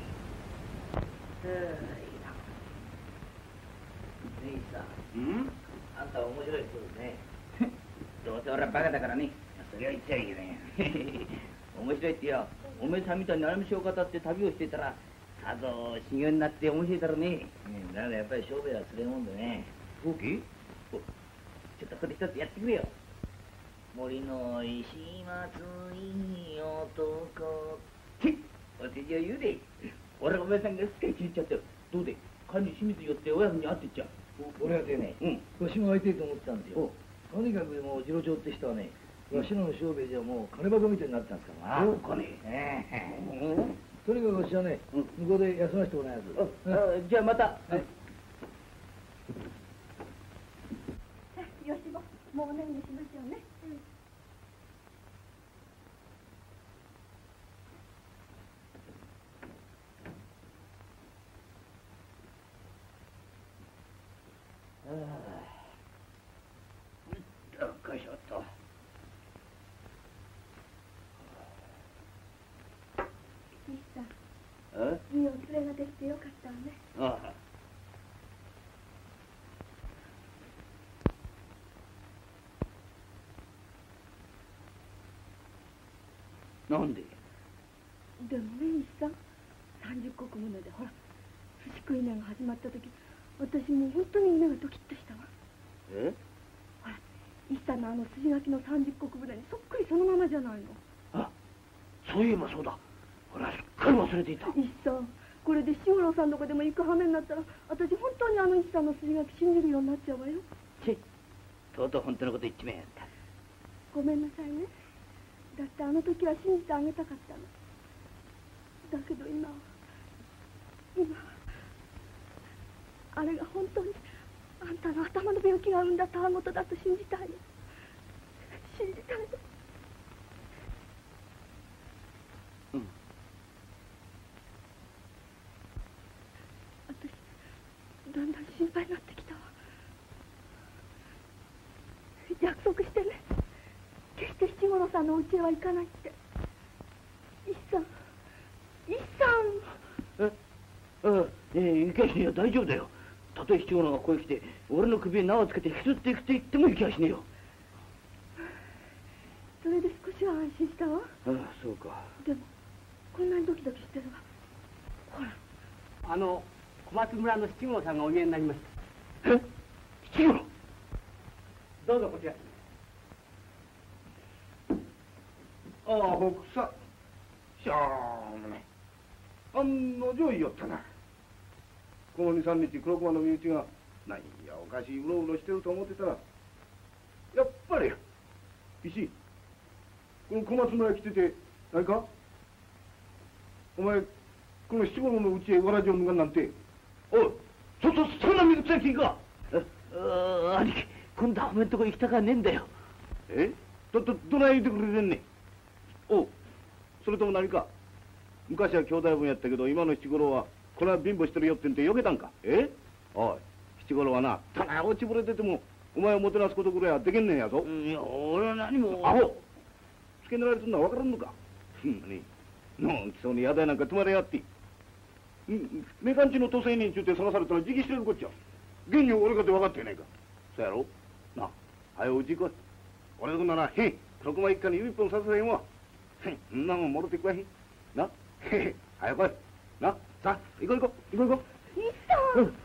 姉さん、あんたは面白い人ですね。 どうせ俺はバカだからね。 それは言っちゃいけないよ。 面白いってよ。おめえさんみたいに荒飯を語って旅をしてたら、さぞ修行になって面白いだろうね。 だからやっぱり商売はつれもんでね。 そうき？ちょっとこれ一つやってくれよ。 森の石松いい男。 お手じゃ言うで。俺お前さんがすっかり聞いちゃったよ。どうで？漢字清水寄って親分に会ってっちゃう。 俺はね、わしも会いたいと思ってたんですよ。とにかくもう次郎長って人はね、わしらの商売じゃもう金箱みたいになってたんですからな。 そうかね。 とにかくわしはね、向こうで休ませてもらいます。 じゃあまた。 よしぼ、もうおねんねしましょうね。 どっこいしょっと。 西さん、いいお連れができてよかったわね。 ああ。なんで？ でもね、西さん、30石船でほら、寿司食い値が始まった時、私もう本当に胸がドキッとしたわ。 え？ ほら、西さんのあの筋書きの30石船にそっくりそのままじゃないの。 あ、そういえばそうだ。ほら、すっかり忘れていた。 西さん、これで志五郎さんのとこでも行く羽目になったら、私本当にあの西さんの筋書き信じるようになっちゃうわよ。 とうとう本当のこと言っちまいやがった。 ごめんなさいね。だってあの時は信じてあげたかったの。だけど今あれが本当にあんたの頭の病気が生んだたわごとだと信じたいの。信じたいの。私だんだん心配になってきたわ。約束してね、決して七五郎さんのお家へは行かないって。一さんいけやしねえよ。大丈夫だよ。たとえ七五郎がここへ来て俺の首に縄をつけて引きずっていくと言ってもいけやしねえよ。 それで少しは安心したわ。 ああ、そうか。 でもこんなにドキドキしてるわ。ほら、 小小松村の七五郎さんがお見えになりました。 え、七五郎。 どうぞこちら。 ああ、北さ。しょうもない。案の定いよったな。この2、3日黒熊の身内が何やおかしいうろうろしてると思ってたら、やっぱり石この小松村へ来てて何かお前この七五郎のうちへわらじを脱がんなんて、おいそんな水臭い気か。 兄貴、今度はおめんとこ行きたかねえんだよ。 どない言ってくれてんねん。おう、それとも何か昔は兄弟分やったけど今の七五郎はこれは貧乏してるよってんでよけたんか。おい、七五郎はな、ただ落ちぶれててもお前をもてなすことぐらいはできんねんやぞ。 いや、俺は何も。 アホ、付け狙われてんのは分からんのか。のんきそうに宿屋なんか泊まれやって、メカンチの都政人ちゅうて探されたら直してるこっちゃ。現に俺かって分かってないか。そやろなあ、はようち来い。俺のならへん黒熊一家に指一本させへんわ。そんなもん戻ってくわへんな。はよ来いな。さあ行こう行こう行こう行こう。 一さん、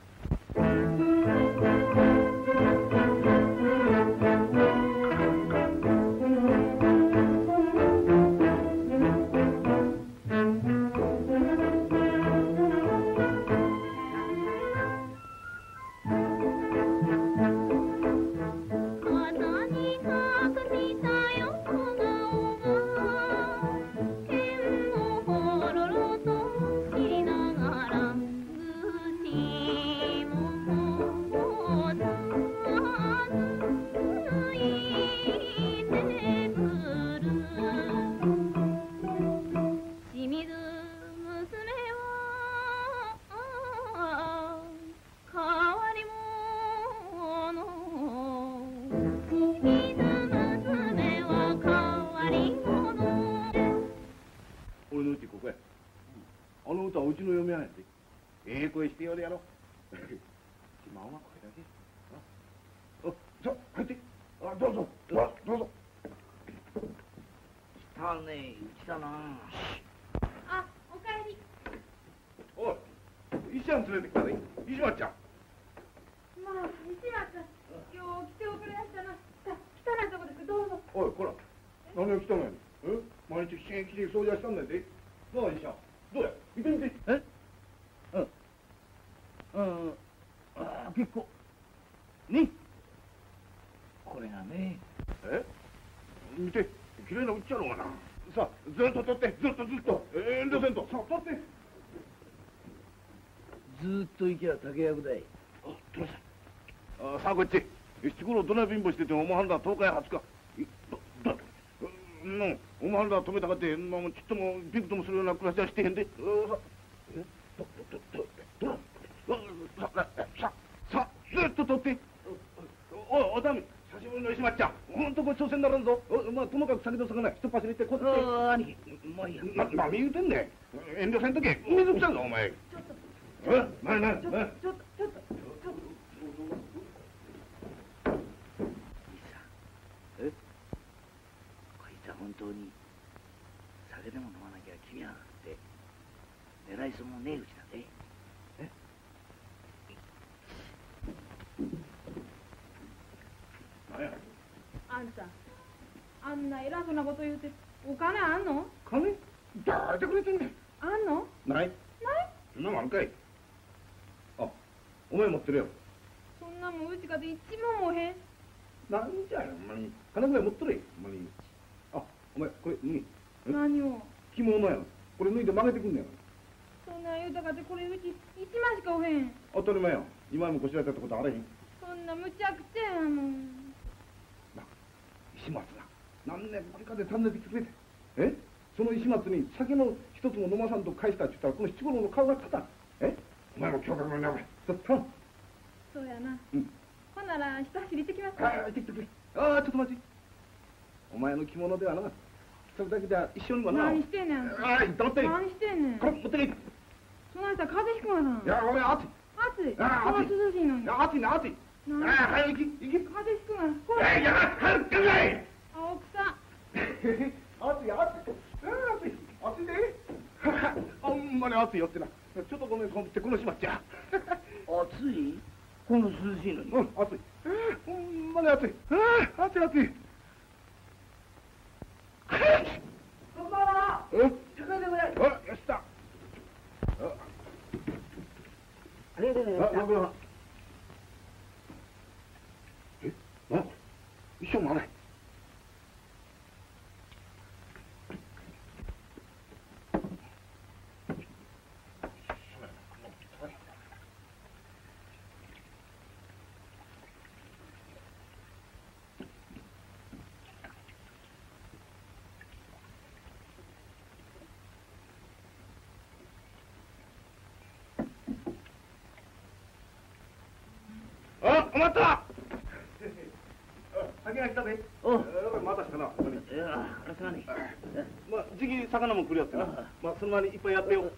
あの歌はうちの嫁はやで。ええ声してよるやろ。今はこれだけ。さあ入って。どうぞどうぞ。 来たね、うちだな。 あ、おかえり。 おい、石ちゃん連れてきたで。石松ちゃん。 まあ、石松さん、今日来ておくれやしたな。さあ、汚いとこです。どうぞ。 おい、こら、何が来たのやねん。毎日きれいきれい掃除はしたんだよで。なあ、石ちゃん。どうや、見てみて。 結構。ね。これがね。 見て、きれいなうちやろうがな。さあ、ずっと取って、ずっと。遠慮せんと。さあ、取って。 ずっと行けば竹役だい。 取れさあ、こっち。七五郎どない貧乏してても、お前はんだ10日や20日。お前はんだ止めたかって、ちっともビクともするような暮らしはしてへんで。さあ、ずっと取って。おい、だめ。久しぶりの石松ちゃん。ほんとごちそうせんならんぞ。まあ、ともかく先の魚、一っ走りってこって。 兄貴、もういいや。 何言うてんねん。遠慮せんとけ。水くさいぞ、お前。なに。 ちょっと。 こいつは本当に酒でも飲まなきゃ気味がなくて狙いそうもねえうちだぜ。 何や。 あんた、あんな偉そうなこと言うて、お金あんの？ 金？誰でくれてんねん。 あんの？ ない。そんなもんあるかい。あ、お前持ってるよ。 そんなもんうちかで一文もへん。 なんじゃよ、ほんまに。金ぐらい持っとれ、ほんまに。あ、お前、これ脱い。 何を？ 着物やろ。これ脱いで曲げてくんねん。 そんな言うたかてこれうち一枚しかおへん。 当たり前や。今もこしらえたってことあれへん。 そんなむちゃくちゃやもん。 な、石松な。何年ぶりかで訪ねてきてくれて。その石松に酒の一つも飲まさんと返したって言ったら、この七五郎の顔が立たん。お前も驚愕の名前。 そうやな。ほんなら一走り行ってきますか。 行ってきてくれ。ちょっと待ち。お前の着物ではな、それだけでは一緒にもな。 何してんねん。 黙って何してんねん。 これ持ってけ。 そないしたら風邪ひくがな。 いや、俺暑い。 暑い。この涼しいのに。 暑いな、暑い。早く行け。 風邪ひくがな。これ。 いや、早く来ない。 青草。 暑いで。ほんまに暑いよってな。ちょっとごめん、このしまっちゃ。 暑いこの涼しいのに。 うん、暑い。ほんまに暑い。暑い暑い。 こんばんは。 うん。 高いでございます。 よしだ。 ありがとうございました。 え、なんこれ一生もない。あ、待った。先が来たべ。 おう。 またしかな。 いや、あすまねえ。 まあ、次期魚も来るやってな。まあ、その前にいっぱいやってよ。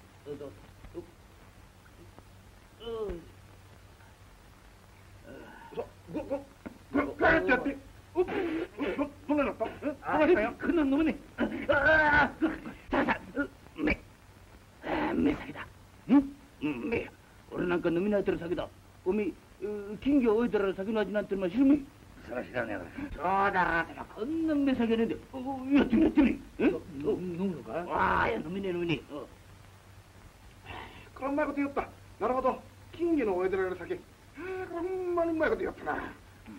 ガーってやって。どんなになった？どないしたんや？ こんなん飲めねえ。さあさあ、目先だ。目。俺なんか飲み慣れてる酒だ。おめえ、金魚を置いてる酒の味なんてのは知るめ。 そら知らねえわ。 そうだ、こんな目先ねえで。やってみやってみ。 飲むのか？ ああ、いや飲めねえ飲めねえ。 これうまいこと言った。なるほど。金魚の置いてられる酒。これほんまにうまいこと言ったな。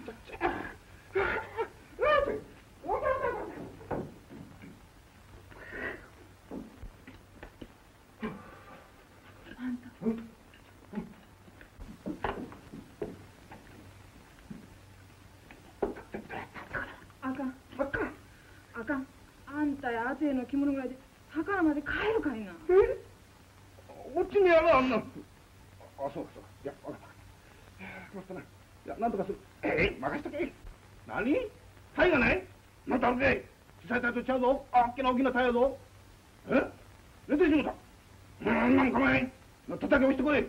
あかん。あんたやアテの着物ぐらいで魚まで帰るかいな。 こっちにやるあんな。あ、そうかそうか。いや、わかった。困ったな。いや、なんとかする。任しとけ。何？タイがない？またあるで。小さいタイとちゃうぞ。あっけな大きなタイやぞ。寝てしもた。なんかない。叩き押してこい。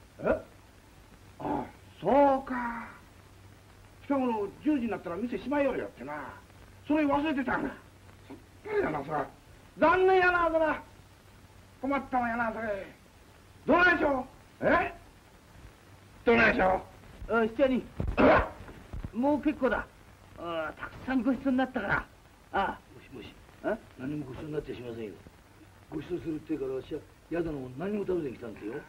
あ、そうか。近頃10時になったら店閉まりよるよってな。それ忘れてたんだ。そっかりやな、そら。残念やな、そら。困ったもんやな、それ。どないしょう？どないしょう七兄、もう結構だ。たくさんごちそうになったから。もしもし。何もごちそうになってしませんよ。ごちそうするってからわしは宿のもん何も食べずに来たんですよ。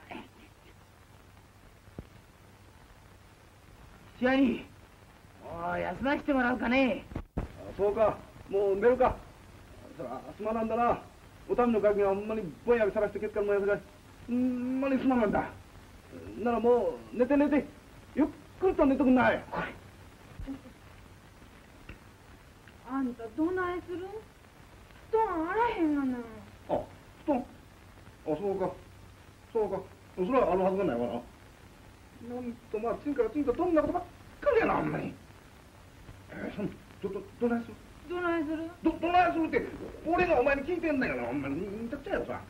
七兄、休ませてもらうかね。 そうか、もう寝るか。そら、すまなんだな。おたみのガキがほんまにぼんやりさらしてけつからもやすがい。ほんまにすまなんだ。ならもう、寝て寝て。ゆっくりと寝とくんない。 あんたどないする？布団あらへんがな。 あ、布団。そうか。そうか。それはあるはずがないわな。なんとまあ、ついからついたどんなことばっかりやな、ほんまに。どないする？ どないする？ どないするって、俺がお前に聞いてんだよな、ほんまに。むちゃくちゃやろさ。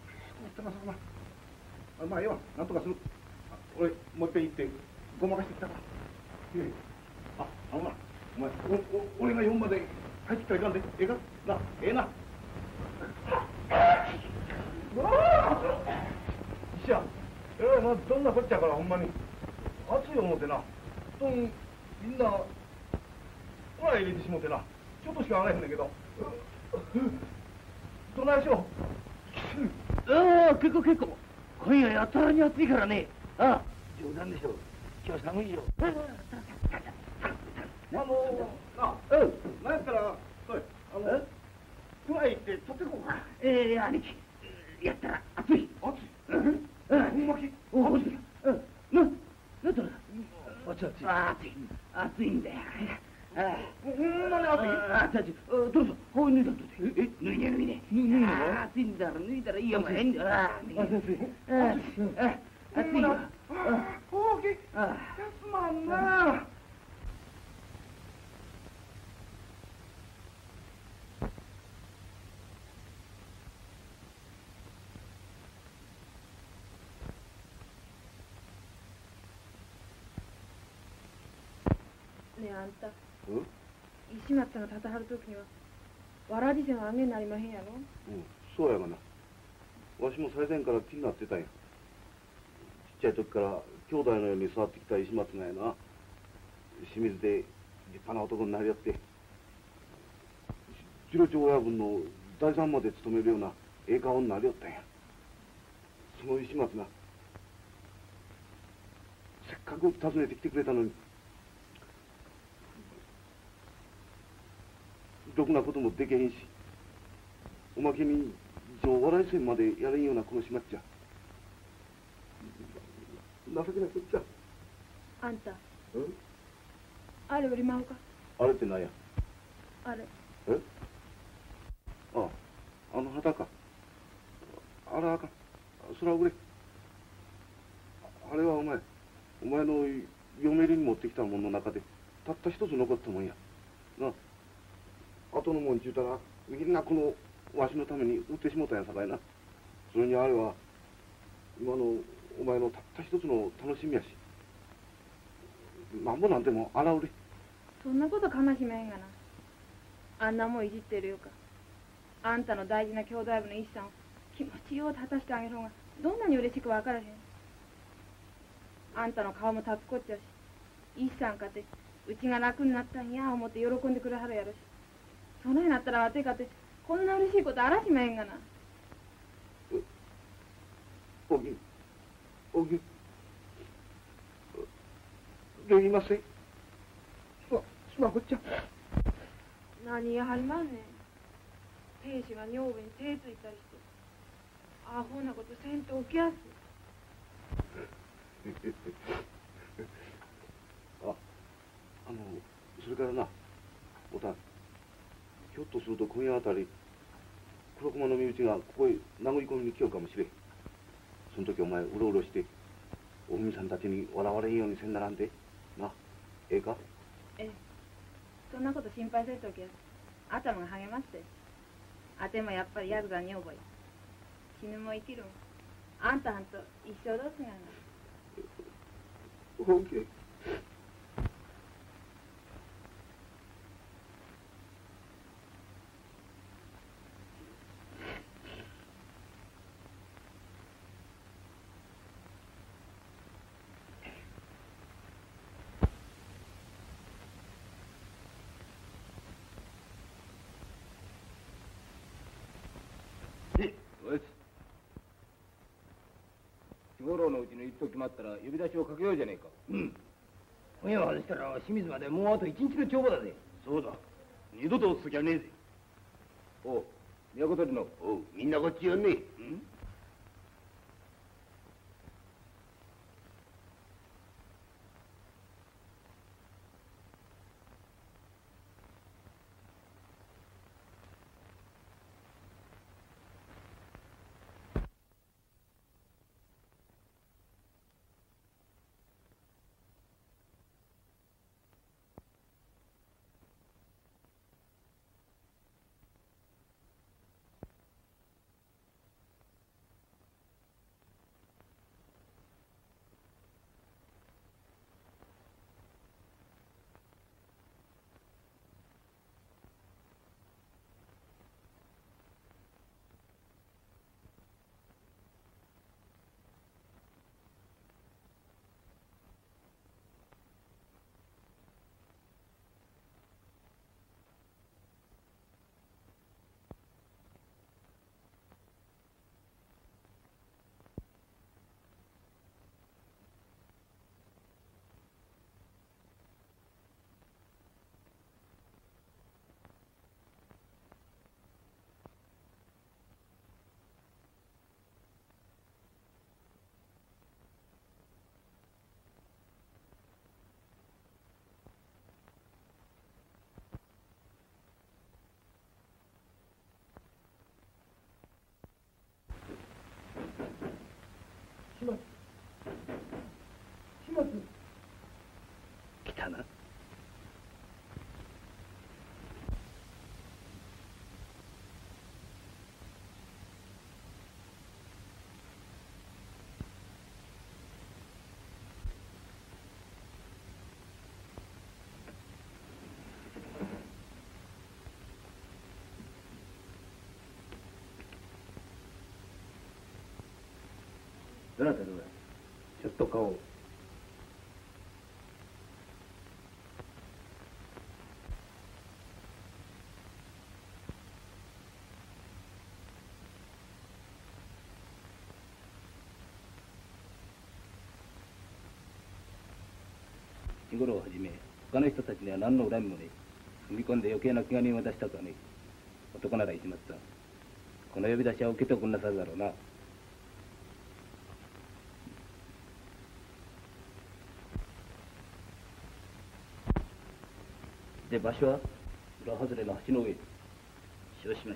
まあ、ええわ、なんとかする。俺、もう一遍行って、ごまかしてきたから。あのな、お前、俺が4まで入ってきたらいかんで。ええかな、ええな。医者、どんなこっちゃから、ほんまに。暑い思うてな。布団、みんな、ほら入れてしもてな。ちょっとしか上がらへんねんけど。どないしよう。 結構結構。今夜やたらに暑いからね。冗談でしょ。今日寒いよ。 なんやったら、そうや、フライって取ってこうか。 兄貴、やったら暑い。 暑い。ほんまき。 暑い。なんだろう。暑いんだよ。 ほんまに暑い。 どうぞ、こう脱いだんとで。脱いね。暑いんだろ、脱いだらいいよ、お前。暑いよ。 大きい。すまんな。 ねえあんた、石松さんが立たはるときにはわらじ線はあげになりまへんやろ。 そうやがな。わしも最前から気になってたんや。 ちゃい時から兄弟のように育ってきた石松がやな、清水で立派な男になりやって、次郎長親分の第三まで務めるようなええ顔になりよったんや。その石松がせっかく訪ねてきてくれたのに、ろくなこともできへんし、おまけにお笑い線までやれんようなこの始末じゃ情けなこっちゃ。 あんたあれ売りまうか。 あれって何や。 あれああの旗か。あれあかん、それは売れ。あれはお前の嫁入りに持ってきたものの中でたった一つ残ったもんやな。後のもんちゅうたらみんなこのわしのために売ってしもたんやさかいな。それにあれは今のお前のたった一つの楽しみやし、なんぼなんでもあら売れ。 そんなことかましめんがな。あんなもんいじってるよか。あんたの大事な兄弟分の一さんを気持ちよう立たしてあげる方がどんなに嬉しく分からへん。あんたの顔も立つこっちゃし、一さんかてうちが楽になったんや思って喜んでくれはるやろし、その日になったらわてかてこんな嬉しいことあらしめんがな。 おぎでいません。すまんこっちゃ。 何言いはりまんねん。亭主が女房に手ついたりしてアホなことせんと起きやす。 それからな、おたん、ひょっとすると今夜あたり黒駒の身内がここへ殴り込みに来ようかもしれん。その時お前うろうろしておふみさんたちに笑われんようにせんならんでな。ええか。 ええ、そんなこと心配せんときや。頭が励まして。あてもやっぱりヤクザ女房や。死ぬも生きるもあんたはんと一生どうすがんが。 本気。 日頃のうちに一と決まったら呼び出しをかけようじゃねえか。 今夜までしたら清水までもうあと一日の帳簿だぜ。 そうだ、二度と落ちときゃねえぜ。おう、都取りの。 おう、みんなこっちよんね。 来たな。どなたでございます。 ちょっと顔を。 日頃をはじめ他の人たちには何の恨みもねえ。踏み込んで余計な怪我人を出したくはねえ。男なら石松さん、この呼び出しは受けておくんなさるだろうな。で、場所は裏外れの橋の上。承知しました。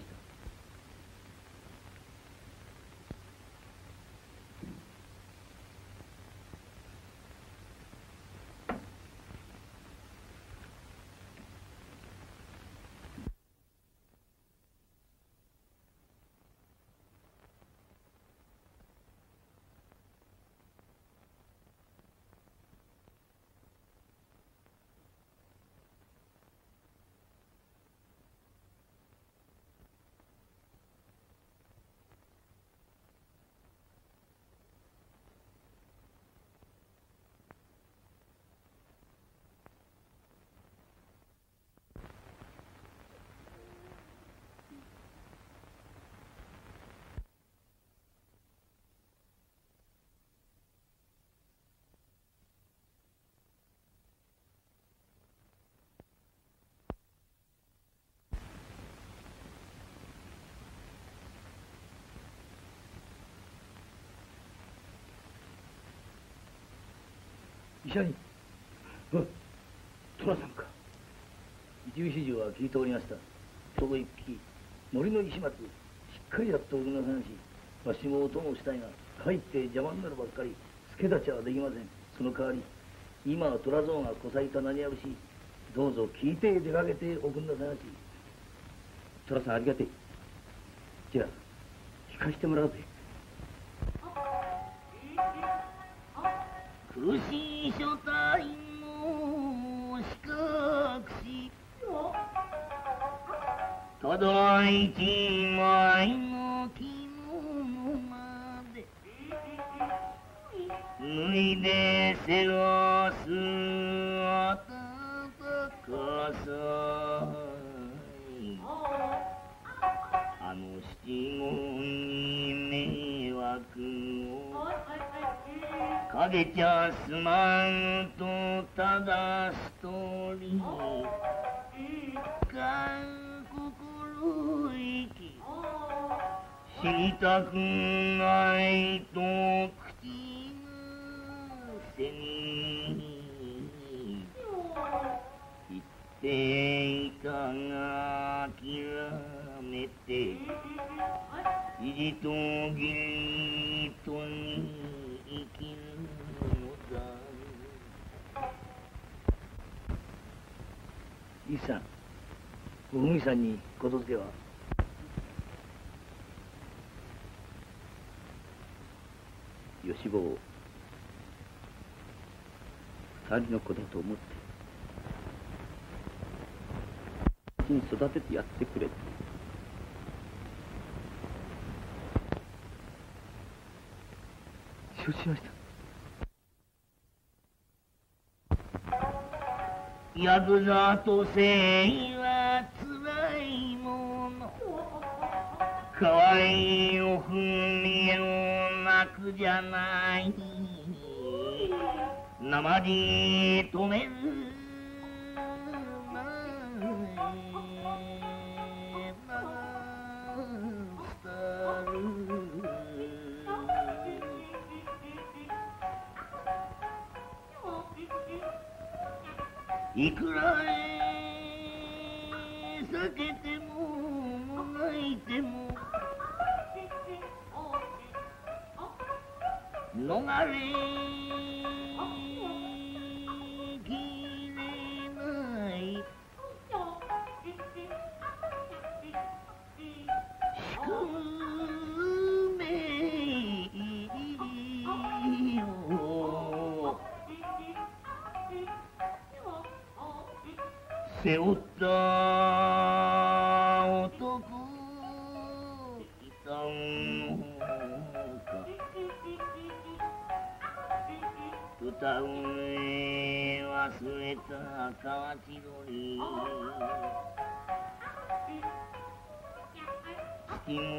医者に。 寅さんか。一部始終は聞いておりました。ちょうど一匹森の石松しっかりやっておくなさんし、わしもお供したいがかえって邪魔になるばっかり助太刀はできません。その代わり今は虎蔵がこさいた名にあるし、どうぞ聞いて出かけておくんなさんし。寅さんありがてえ。じゃあ聞かしてもらうぜ。 苦しい所帯も四角しただ一枚の着物まで脱いでせわす暖かさあの七五に迷惑をかけちゃすまんとただ一人心意気知りたくないと口癖に言っていたが諦めてじじとぎりとに生きるのだ。 イさん、おふみさんにことづけは。吉坊を二人の子だと思ってに育ててやってくれ。承知しました。 ヤクザと生はつらいものかわいいおふみを泣くじゃない生地止めるいくら避けても泣いても逃れきれない宿命を背負った男いたのか歌う忘れた河内鳥月も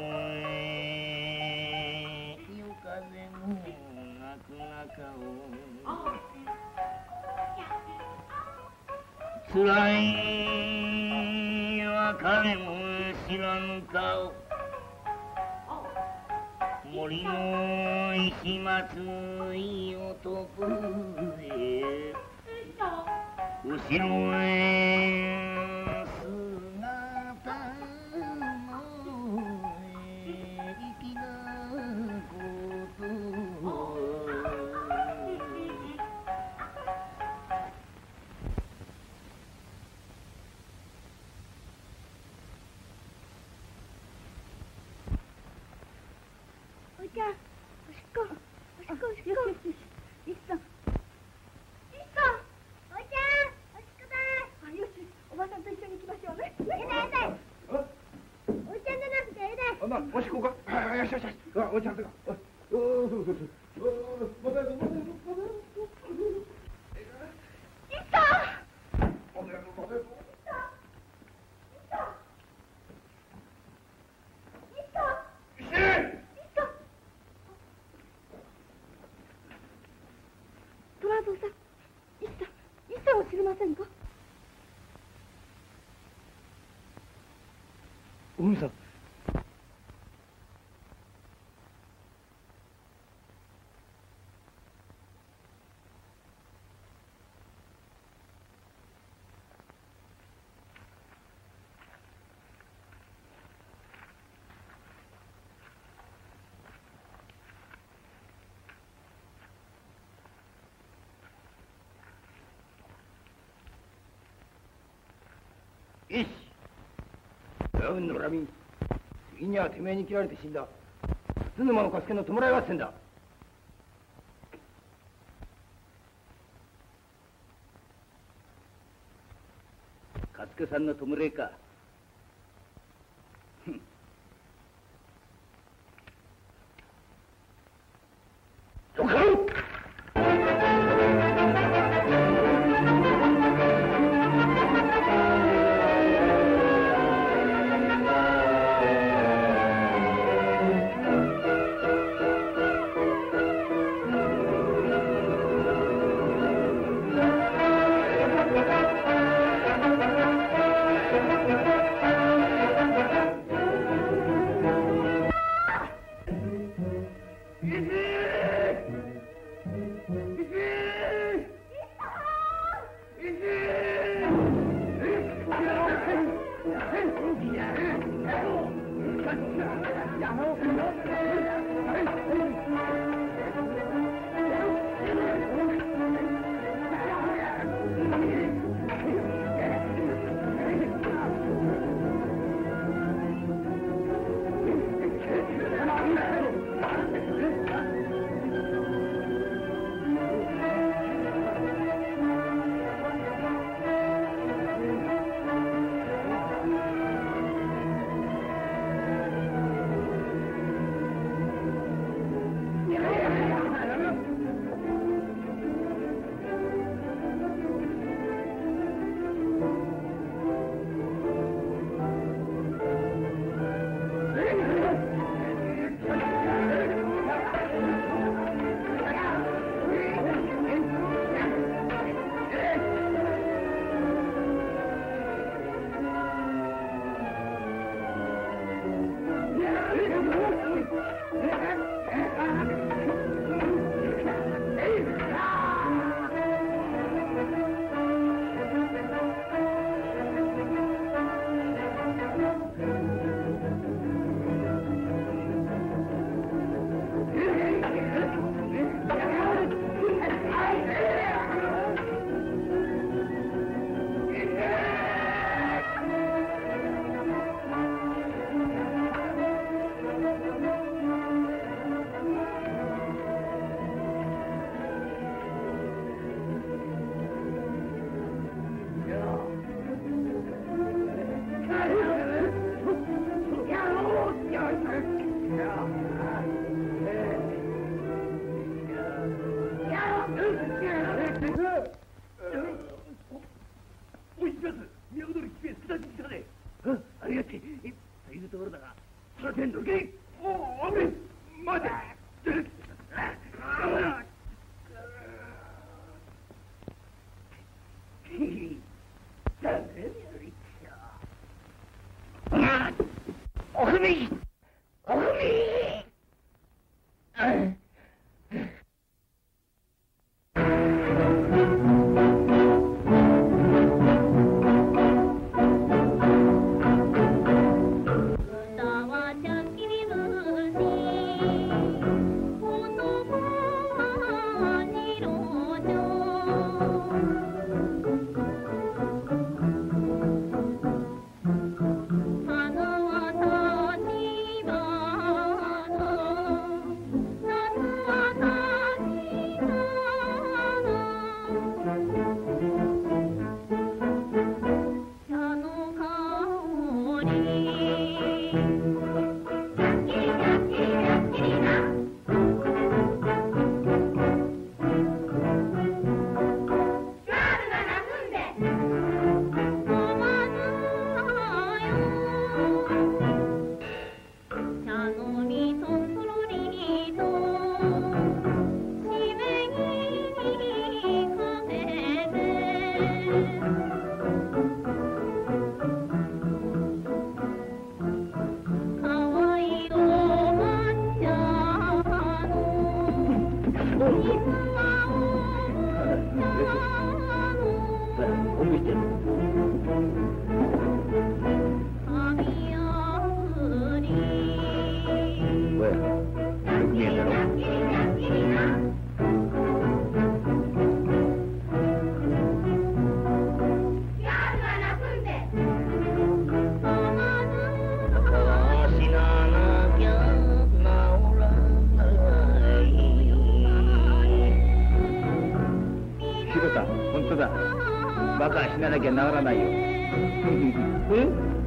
夜風も泣く中をつらい別れも知らぬ顔森の石松い男へ後ろへ姿の粋なことおいちゃん、おしっこ、おしっこ、おしっこ。よしよしよし。いっさん。いっさん。おいちゃん、おしっこだ。あ、よし、おばさんと一緒に行きましょうね。えだいだい。おいちゃんじゃなくてえだい。 あ、な、おしっこか。あ、よしよしよし。あ、おいちゃんとか。そうそうそう。またやる、またやる、またやる。 いっさん。 またやる、またやる。 虎蔵さん、一さんを知りませんか？ おふみさん。 よし。うんの恨み。次にはてめえに切られて死んだ。津沼の加助の弔い合戦だ。 加助さんの弔いか。 よかろう。 みおふみバカ死ななきゃ治らないよ。